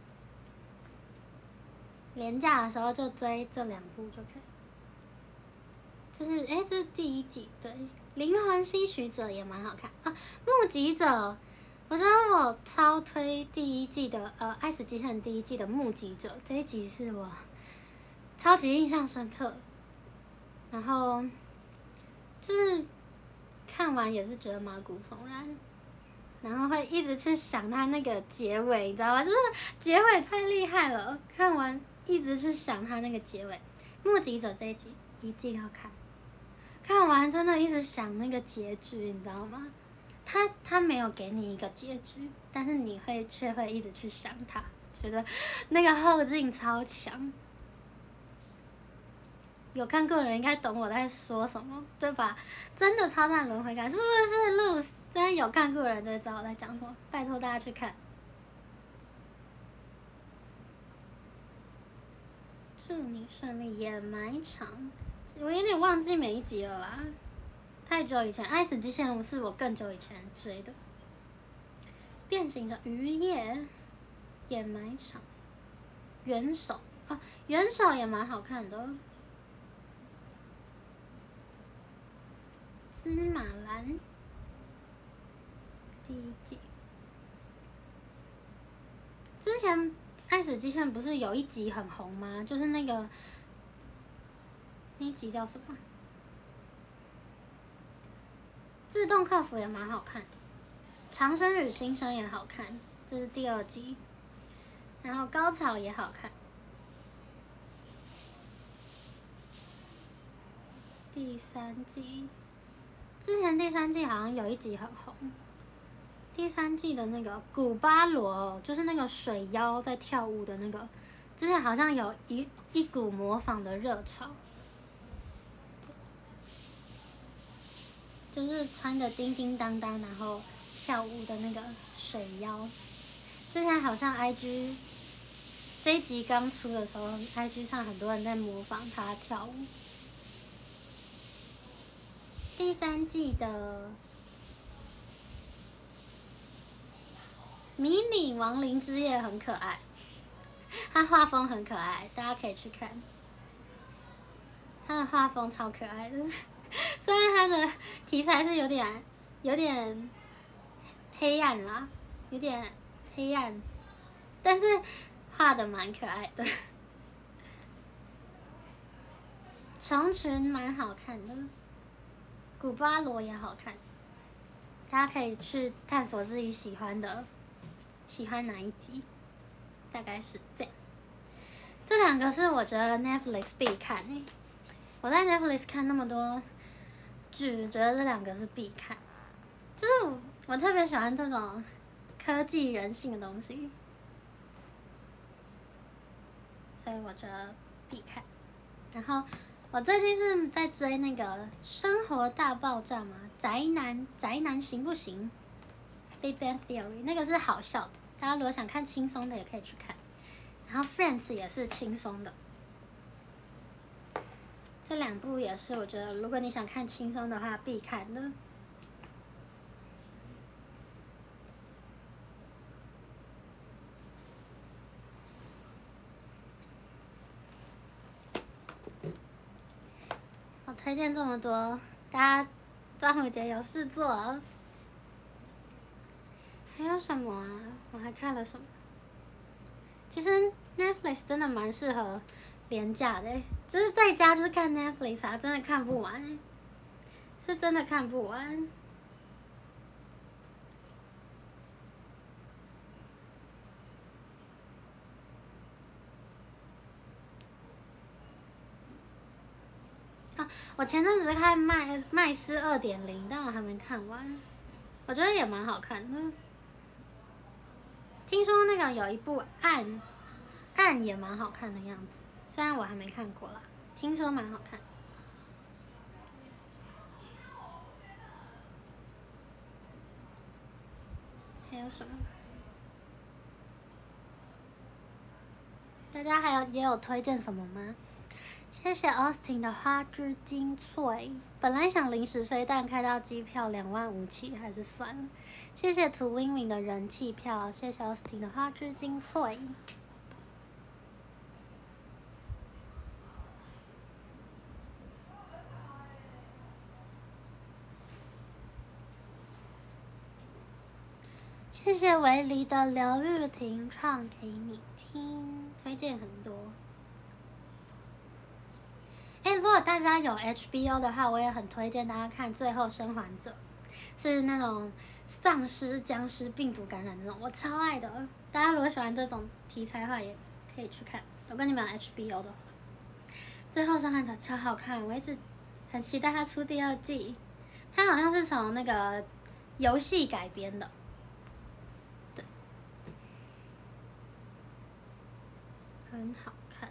连假的时候就追这2部就可以。这是第1季，对，《灵魂吸取者》也蛮好看啊，《目击者》，我觉得我超推第1季的《爱死机器人》第1季的《目击者》，这一集是我超级印象深刻，然后就是看完也是觉得毛骨悚然，然后会一直去想他那个结尾，你知道吗？就是结尾太厉害了，看完一直去想他那个结尾，《目击者》这一集一定要看。看完真的一直想那个结局，你知道吗？他没有给你一个结局，但是你却会一直去想他，觉得那个后劲超强。有看过的人应该懂我在说什么，对吧？真的超赞轮回感，是不是？Lose，真的有看过的人就会知道我在讲什么。拜托大家去看。祝你顺利，也蛮长。我有点忘记每一集了啦，太久以前，《爱死机器人》是我更久以前追的。变形者渔业也蛮长，元首啊，元首也蛮好看的。司马兰第1季，之前《爱死机器人》不是有一集很红吗？就是那一集叫什么？自动客服也蛮好看，长生与新生也好看，这是第2集。然后高潮也好看，第3季。之前第3季好像有一集很红，第3季的那个古巴罗，就是那个水妖在跳舞的那个，之前好像有一股模仿的热潮。 就是穿着叮叮当当然后跳舞的那个水妖。之前好像 IG 这一集刚出的时候 ，IG 上很多人在模仿他跳舞。第3季的迷你亡灵之夜很可爱，他画风很可爱，大家可以去看。他的画风超可爱的，虽然他的题材是有点黑暗啦，有点黑暗，但是画的蛮可爱的。虫群蛮好看的，古巴罗也好看，大家可以去探索自己喜欢哪一集，大概是这样。这2个是我觉得 Netflix 必看诶，我在 Netflix 看那么多剧，觉得这2个是必看。就是我特别喜欢这种科技人性的东西，所以我觉得必看。然后我最近是在追那个《生活大爆炸》嘛，宅男行不行？ Big Bang Theory 那个是好笑的，大家如果想看轻松的也可以去看。然后 Friends 也是轻松的，这2部也是我觉得如果你想看轻松的话必看的。我推荐这么多，大家端午节有事做。还有什么啊？我还看了什么？其实 Netflix 真的蛮适合连假的，就是在家就是看 Netflix 啊，真的看不完，是真的看不完。啊，我前阵子看麦斯2.0，但我还没看完，我觉得也蛮好看的。听说那个有一部暗也蛮好看的样子，虽然我还没看过啦，听说蛮好看。还有什么？大家也有推荐什么吗？谢谢 Austin 的花枝精粹，本来想临时飞，但开到机票25000起，还是算了。谢谢涂威敏的人气票，谢谢 Austin 的花枝精粹。谢谢维黎的刘玉婷唱给你听，推荐很多。如果大家有 HBO 的话，我也很推荐大家看《最后生还者》，是那种丧尸、僵尸、病毒感染那种，我超爱的。大家如果喜欢这种题材的话，也可以去看。我跟你们 HBO 的话，《最后生还者》超好看，我一直很期待它出第2季。它好像是从那个游戏改编的，对，很好看。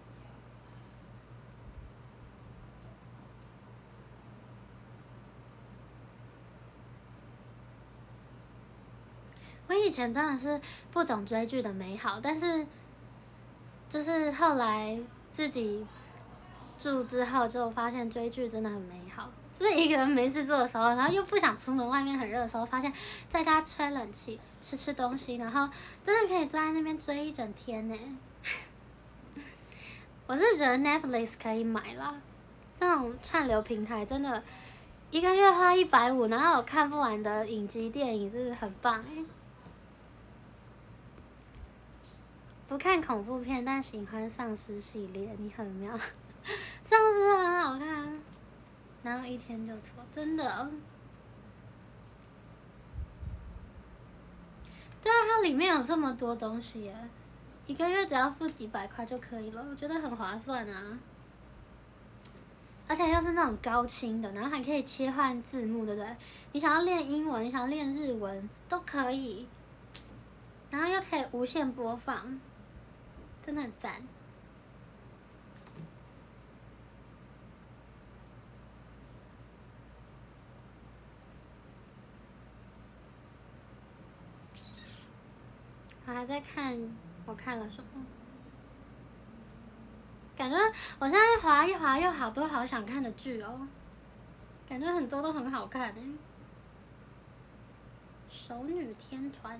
我以前真的是不懂追剧的美好，但是就是后来自己住之后，就发现追剧真的很美好。就是一个人没事做的时候，然后又不想出门，外面很热的时候，发现在家吹冷气、吃东西，然后真的可以坐在那边追一整天呢。我是觉得 Netflix 可以买啦，这种串流平台真的1个月花150，然后有看不完的影集电影，真是很棒哎。不看恐怖片，但喜欢丧尸系列，你很妙。丧尸很好看，然后1天就脱，真的。对啊，它里面有这么多东西耶，1个月只要付几百块就可以了，我觉得很划算啊。而且又是那种高清的，然后还可以切换字幕，对不对？你想要练英文，你想要练日文都可以，然后又可以无限播放。真的很赞。 我还在看，我看了什么？感觉我现在滑一滑，有好多好想看的剧哦，感觉很多都很好看哎。熟女天团，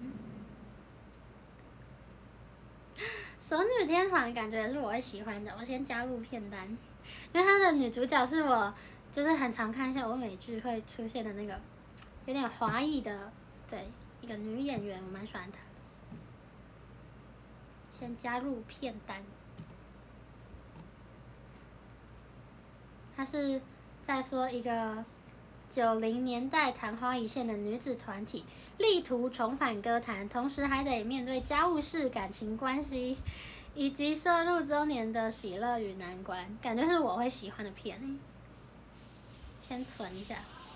熟女天团感觉也是我会喜欢的，我先加入片单，因为她的女主角是我就是很常看一些欧美剧会出现的那个有点华裔的，对，一个女演员，我蛮喜欢她。先加入片单。他是在说一个90年代昙花一现的女子团体，力图重返歌坛，同时还得面对家务事、感情关系，以及涉入周年的喜乐与难关，感觉是我会喜欢的片诶。先存一下。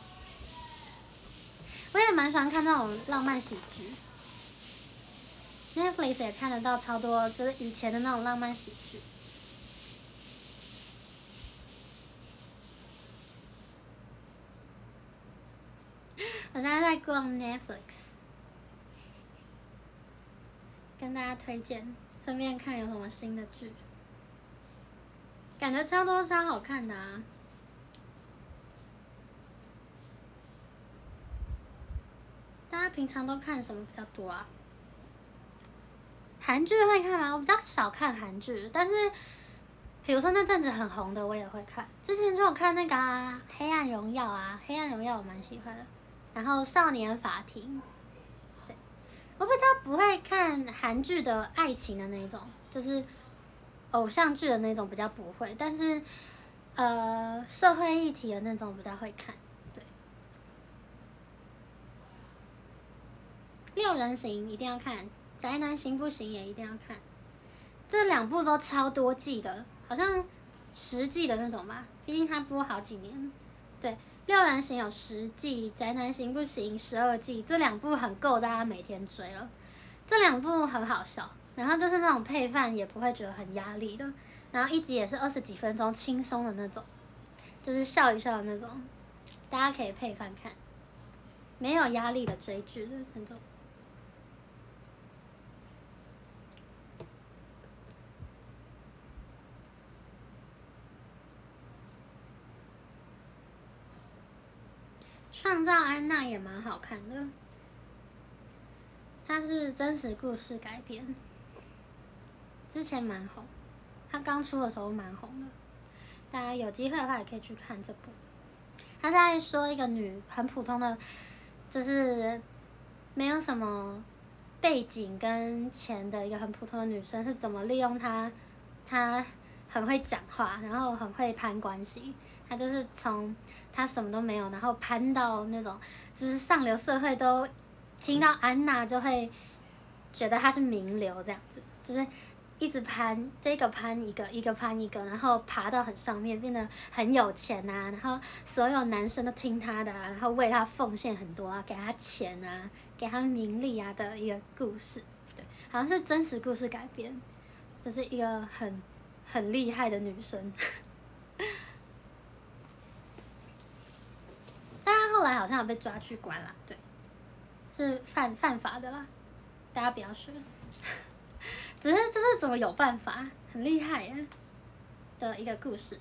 我也蛮喜欢看那种浪漫喜剧 ，Netflix 也看得到超多，就是以前的那种浪漫喜剧。我现在在逛 Netflix， 跟大家推荐，顺便看有什么新的剧，感觉超多超好看的啊！大家平常都看什么比较多啊？韩剧会看吗？我比较少看韩剧，但是比如说那阵子很红的我也会看。之前就有看那个啊，《黑暗荣耀》啊，《黑暗荣耀》我蛮喜欢的。然后《少年法庭》，对，我比较不会看韩剧的爱情的那种，就是偶像剧的那种比较不会，但是社会议题的那种比较会看。对，六人行一定要看，宅男行不行也一定要看，这2部都超多季的，好像10季的那种吧，毕竟它播好几年了。对。六人行有10季，宅男行不行12季，这2部很够大家每天追了。这2部很好笑，然后就是那种配饭也不会觉得很压力的，然后一集也是20几分钟，轻松的那种，就是笑一笑的那种，大家可以配饭看，没有压力的追剧的那种。创造安娜也蛮好看的，它是真实故事改编，之前蛮红，它刚出的时候蛮红的，大家有机会的话也可以去看这部。他在说一个很普通的，就是没有什么背景跟钱的一个很普通的女生是怎么利用她很会讲话，然后很会攀关系。她就是从她什么都没有，然后攀到那种就是上流社会都听到安娜就会觉得她是名流这样子，就是一直攀，这个攀一个，一个攀一个，然后爬到很上面，变得很有钱啊，然后所有男生都听她的啊，然后为她奉献很多啊，给她钱啊，给她名利啊的一个故事。对，好像是真实故事改编，就是一个很厉害的女生。但她后来好像有被抓去关了，对，是犯法的啦，大家不要学。只是这是怎么有办法，很厉害耶的一个故事。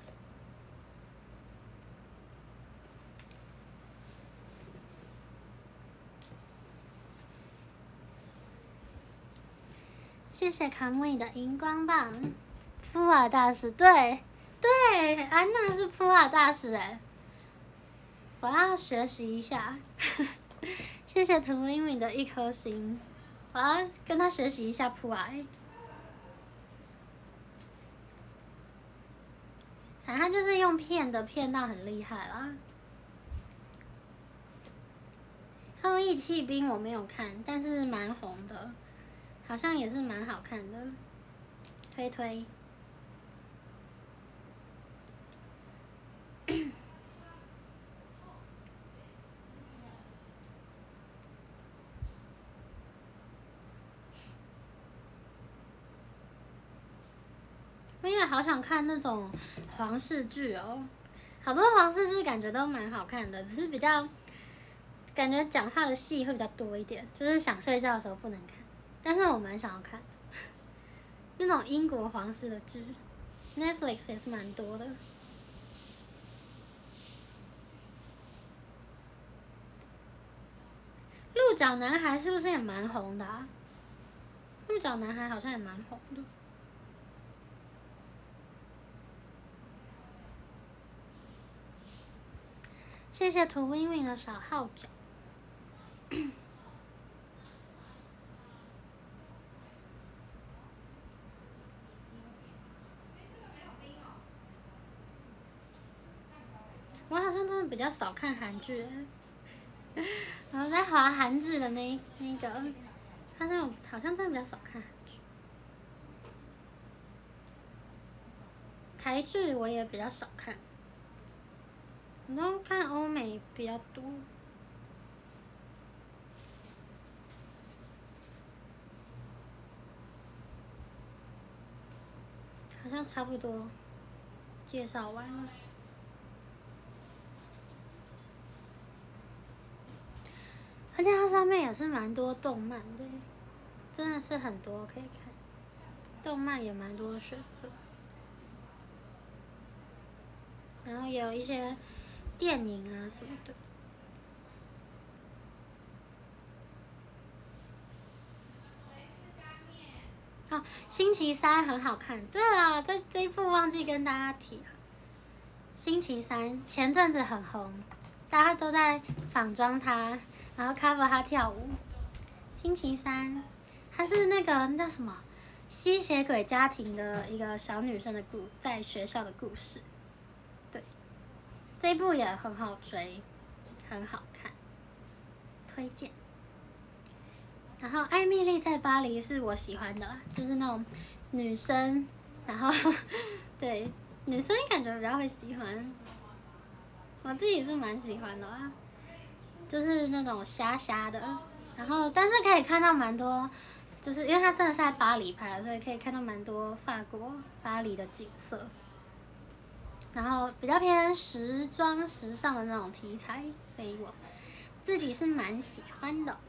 谢谢卡木伊的荧光棒，普洱大使，对，安娜是普洱大使哎，我要学习一下。谢谢涂明明的1颗星，我要跟他学习一下普洱。反正他就是用骗的，骗到很厉害啦。后羿弃兵我没有看，但是蛮红的，好像也是蛮好看的，推。我也好想看那种皇室剧哦，好多皇室剧感觉都蛮好看的，只是比较感觉讲话的戏会比较多一点，就是想睡觉的时候不能看。 但是我蛮想要看的那种英国皇室的剧 ，Netflix 也是蛮多的。鹿角男孩是不是也蛮红的啊？鹿角男孩好像也蛮红的。谢谢涂winwin的小号角。我好像真的比较少看韩剧，然后在滑韩剧的那个，好像真的比较少看韩剧。台剧我也比较少看，我都看欧美比较多。好像差不多介绍完了。而且它上面也是蛮多动漫的，真的是很多可以看，动漫也蛮多选择，然后也有一些电影啊什么的。哦，星期三很好看。对了，这一部忘记跟大家提了。星期三前阵子很红，大家都在仿妆他，然后 cover 他跳舞。星期三，它是那叫什么吸血鬼家庭的一个小女生的在学校的故事。对，这一部也很好追，很好看，推荐。然后《艾蜜莉在巴黎》是我喜欢的，就是那种女生，然后对女生感觉比较会喜欢，我自己是蛮喜欢的啦，就是那种瞎瞎的，然后但是可以看到蛮多，就是因为它真的是在巴黎拍的，所以可以看到蛮多法国巴黎的景色，然后比较偏时装时尚的那种题材，所以我自己是蛮喜欢的。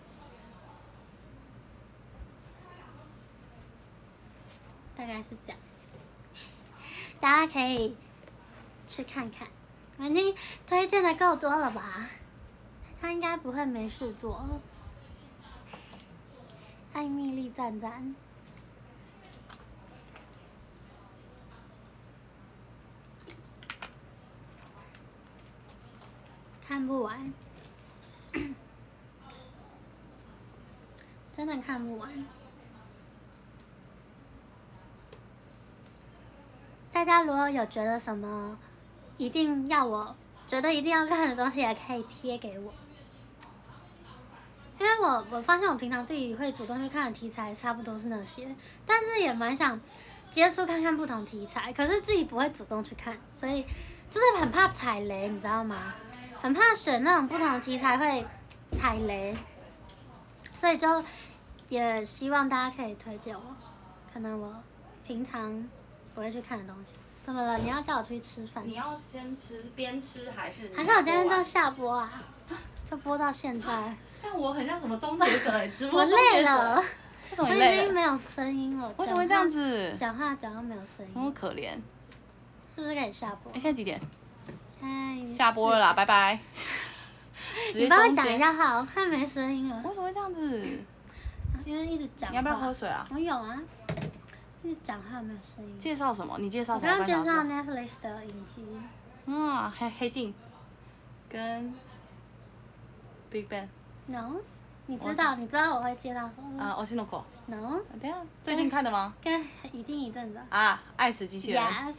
大概是这样，大家可以去看看。我已经推荐的够多了吧？他应该不会没事做。艾蜜莉赞赞，看不完，真的看不完。大家如果有觉得什么一定要看的东西，也可以贴给我。因为我发现我平常自己会主动去看的题材差不多是那些，但是也蛮想接触看看不同题材，可是自己不会主动去看，所以就是很怕踩雷，你知道吗？很怕选那种不同的题材会踩雷，所以就也希望大家可以推荐我，可能我平常不会去看的东西。怎么了？你要叫我出去吃饭？ 你要先吃，边吃还是？ 还是我今天就下播啊？就播到现在。 这样我很像什么终结者哎，直播我终结者。 累了， 为什么我你累了？ 已经没有声音了。 为什么会这样子？ 讲话没有声音。 那么可怜。 是不是可以下播？ 哎，现在几点？ 现在下播了啦，拜拜。 你帮我讲一下话，我快没声音了。 为什么会这样子？ 因为一直讲话。 你要不要喝水啊？ 我有啊。一直讲话没有声音。 介绍什么？你介绍什么？ 我刚刚介绍 Netflix 的影集。 黑镜，跟 Big Bang。No。 你知道我会介绍什么吗？ 我是 Noko。 No。 等下，最近看的吗？ 跟已经一阵子。 爱死机器人。 Yes。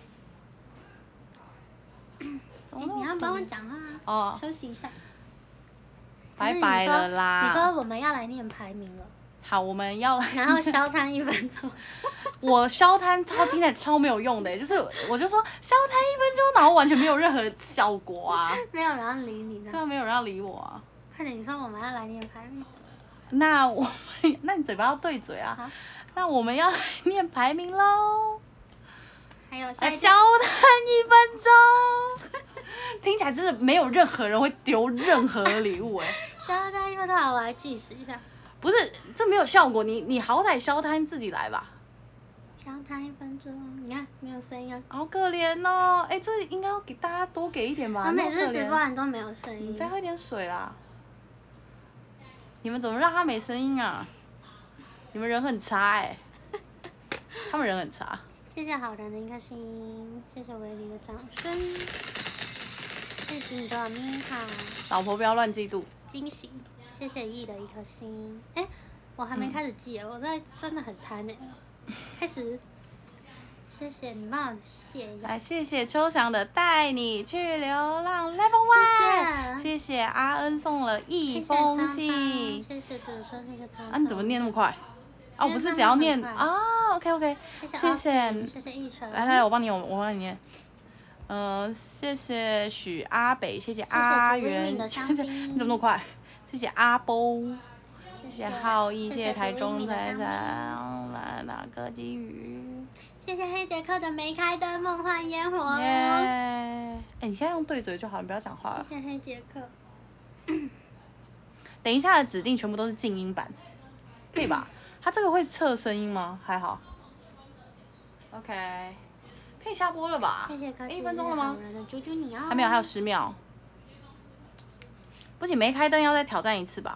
你要帮我讲话啊。 哦。 休息一下。 拜拜了啦。 你说我们要来念排名了。 好，我们要来。 然后消摊1分钟。 我消摊听起来超没有用的，就是我就说消摊1分钟，然后完全没有任何效果啊。 没有人要理你的。 对啊，没有人要理我啊。 快点，你说我们要来念排名。 那你嘴巴要对嘴啊。那我们要来念排名喽。 还有消摊1分钟，听起来真的没有任何人会丢任何礼物哎。 消摊1分钟，我来计时一下。 不是，这没有效果，你好歹消摊自己来吧。 消摊1分钟，你看没有声音啊。 好可怜哦，哎，这应该要给大家多给一点吧。 我每次那么可怜直播完都没有声音。 你再喝点水啦。你们怎么让他没声音啊？你们人很差哎、他们人很差。 谢谢好人的1颗星，谢谢维尼的掌声，谢谢你的米卡老婆不要乱嫉妒。 惊喜，谢谢E的1颗星。哎，我还没开始记，我真的很贪哎。开始，谢谢你帮我谢一下。 来，谢谢秋翔的带你去流浪 Level 1，谢谢阿恩送了1封信， 谢谢子孙，谢谢苍苍。 啊，你怎么念那么快？啊，我不是只要念啊 ，OK， 谢谢， 谢谢奕晨。 来，我帮你念。谢谢许阿北，谢谢阿元，谢谢你怎么那么快？谢谢阿波，谢谢浩义，谢谢台中财产，哪个金鱼？ 谢谢黑杰克的没开灯梦幻烟火。 耶！哎，你现在用对嘴就好，你不要讲话了。 谢谢黑杰克。 等一下的指定全部都是静音版，可以吧？它这个会测声音吗？还好。OK， 可以下播了吧？ 谢谢哥 1分钟了吗？还没有，还有10秒。不行，没开灯要再挑战一次吧。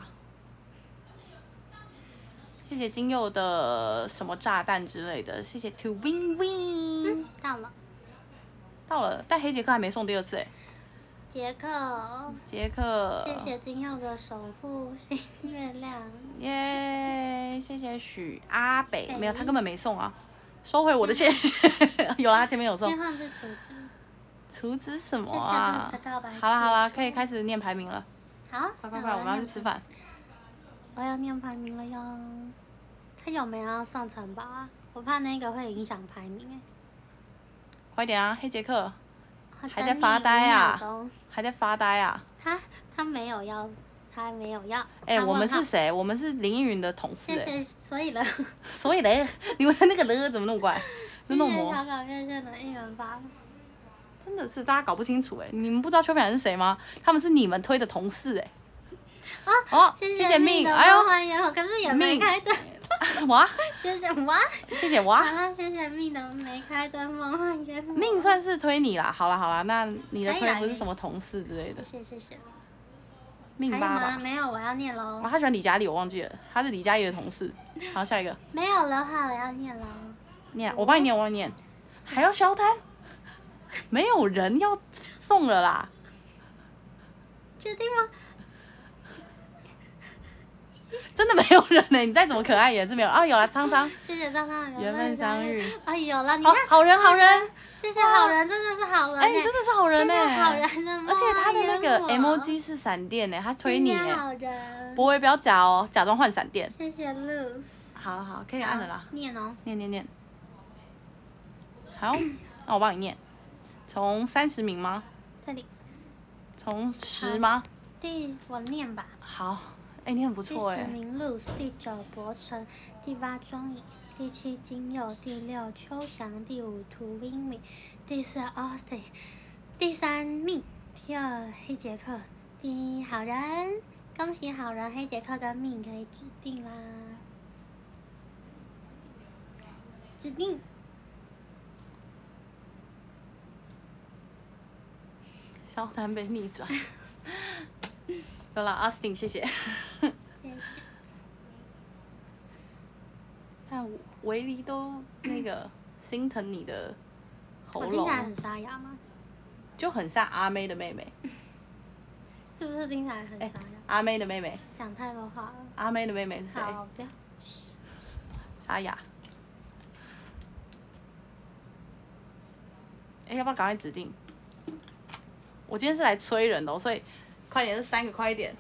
谢谢金佑的什么炸弹之类的，谢谢 To Win Win。 到了， 但黑杰克还没送第2次哎。 杰克。谢谢金佑的守护星月亮。 耶！谢谢许阿北，没有，他根本没送啊。收回我的谢谢。有啦，他前面有送。 先放是厨子。 厨子什么啊？ 谢谢好啦，可以开始念排名了。 好， 快，我们要去吃饭。 我要念排名了哟。他有没有要上城堡啊？我怕那个会影响排名哎。 快点啊，黑杰克。还在发呆啊？还在发呆啊？ 他没有要，他没有要。 哎，我们是谁？我们是林依云的同事哎。 所以呢？ 所以嘞，你们那个呢怎么那么怪？ 谢谢小稿月线的1元8。 真的是大家搞不清楚哎，你们不知道邱凡是谁吗？他们是你们推的同事哎。 哦，谢谢命，哎呦，欢迎，可是也没开灯。 哇！ 谢谢哇！ 谢谢哇！ 好了，谢谢命的没开灯梦幻烟火。 命算是推你啦，好啦，那你的推不是什么同事之类的。 谢谢。 命爸爸没有，我要念喽。 他喜欢李佳丽，我忘记了，他是李佳怡的同事。好，下一个。 没有的话，我要念喽。 念，我帮你念，还要消摊？没有人要送了啦。 确定吗？ 真的没有人呢，你再怎么可爱也是没有啊。有了，苍苍， 谢谢苍苍的缘分相遇。 哎，有了，你看， 好人， 谢谢好人，真的是好人， 哎，真的是好人呢， 好人的， 而且他的那个 emoji 是闪电呢，他推你哎， 好人， 不会不要假哦，假装换闪电。 谢谢 Luz， 好，可以按了啦， 念哦， 念，好，那我帮你念，从30名吗？ 这里， 从10吗？ 我念吧。 好。哎，你很不错哎。 第10名 Luz， 第9博成，第8庄颖，第7金佑，第6秋翔，第5涂冰敏，第4 Austin， 第3命，第2黑杰克，第1好人，恭喜好人黑杰克跟命可以指定啦，指定。 消摊被逆转。有了 ，Austin， 谢谢。看维尼都那个心疼你的喉咙。 我听起来很沙哑吗？ 就很像阿妹的妹妹。 是不是听起来很沙哑？ 阿妹的妹妹。 讲太多话了。 阿妹的妹妹是谁？ 好，不要。 沙哑。哎，要不要赶快指定？我今天是来催人的哦，所以快点，这3个快一点。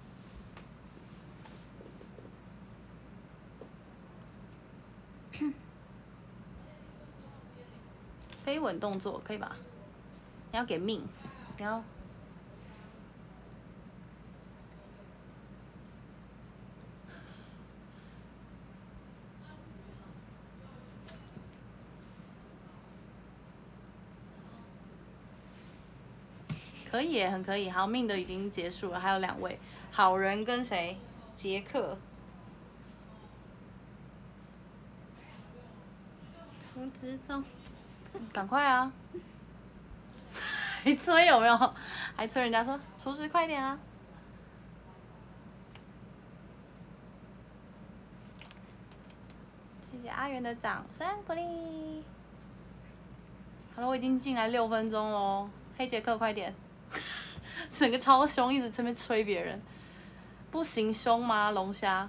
飞吻动作可以吧？你要给命，你要。可以耶，很可以。好，命的已经结束了，还有2位，好人跟谁？杰克。 忙之中。 赶快啊！还催有没有？还催人家说厨师快点啊！谢谢阿元的掌声鼓励。好了，我已经进来6分钟喽，黑杰克快点！整个超凶，一直这边催别人，不行凶吗？龙虾。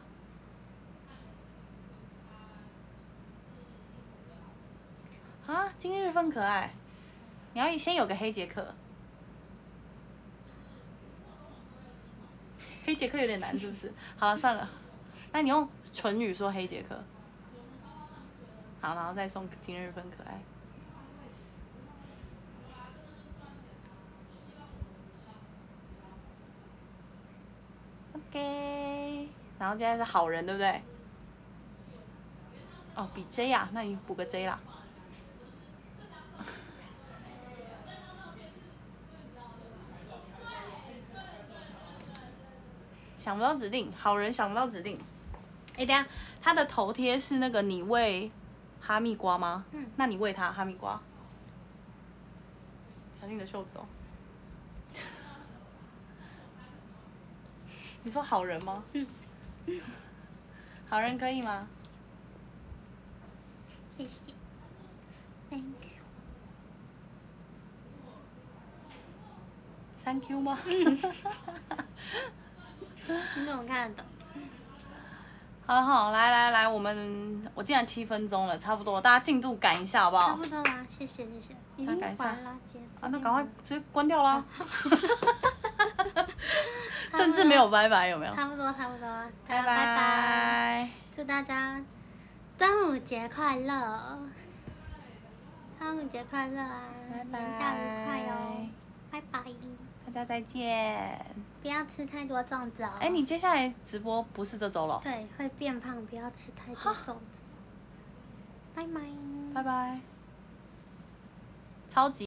啊，今日份可爱，你要先有个黑杰克。黑杰克有点难，是不是？好了，算了，那你用唇语说黑杰克。好，然后再送今日份可爱。OK， 然后现在是好人，对不对？哦，比 J 啊，那你补个 J 啦。想不到指令，好人想不到指令。哎，等下，他的头贴是那个你喂哈密瓜吗？嗯。那你喂他哈密瓜，小心你的袖子哦。你说好人吗？好人可以吗？ 谢谢 ，Thank you。 Thank you 吗？ 你怎么看得懂？ 好了好，来，我竟然7分钟了，差不多，大家进度赶一下好不好？ 差不多啦，谢谢。已经完了，姐。 啊，那赶快直接关掉啦。甚至没有拜拜，有没有？ 差不多。 拜拜。 祝大家端午节快乐！端午节快乐啊！年假愉快哟！拜拜。 大家再见。 不要吃太多粽子哦。 哎，你接下来直播不是这周了？ 对，会变胖，不要吃太多粽子。拜拜。 拜拜。超级。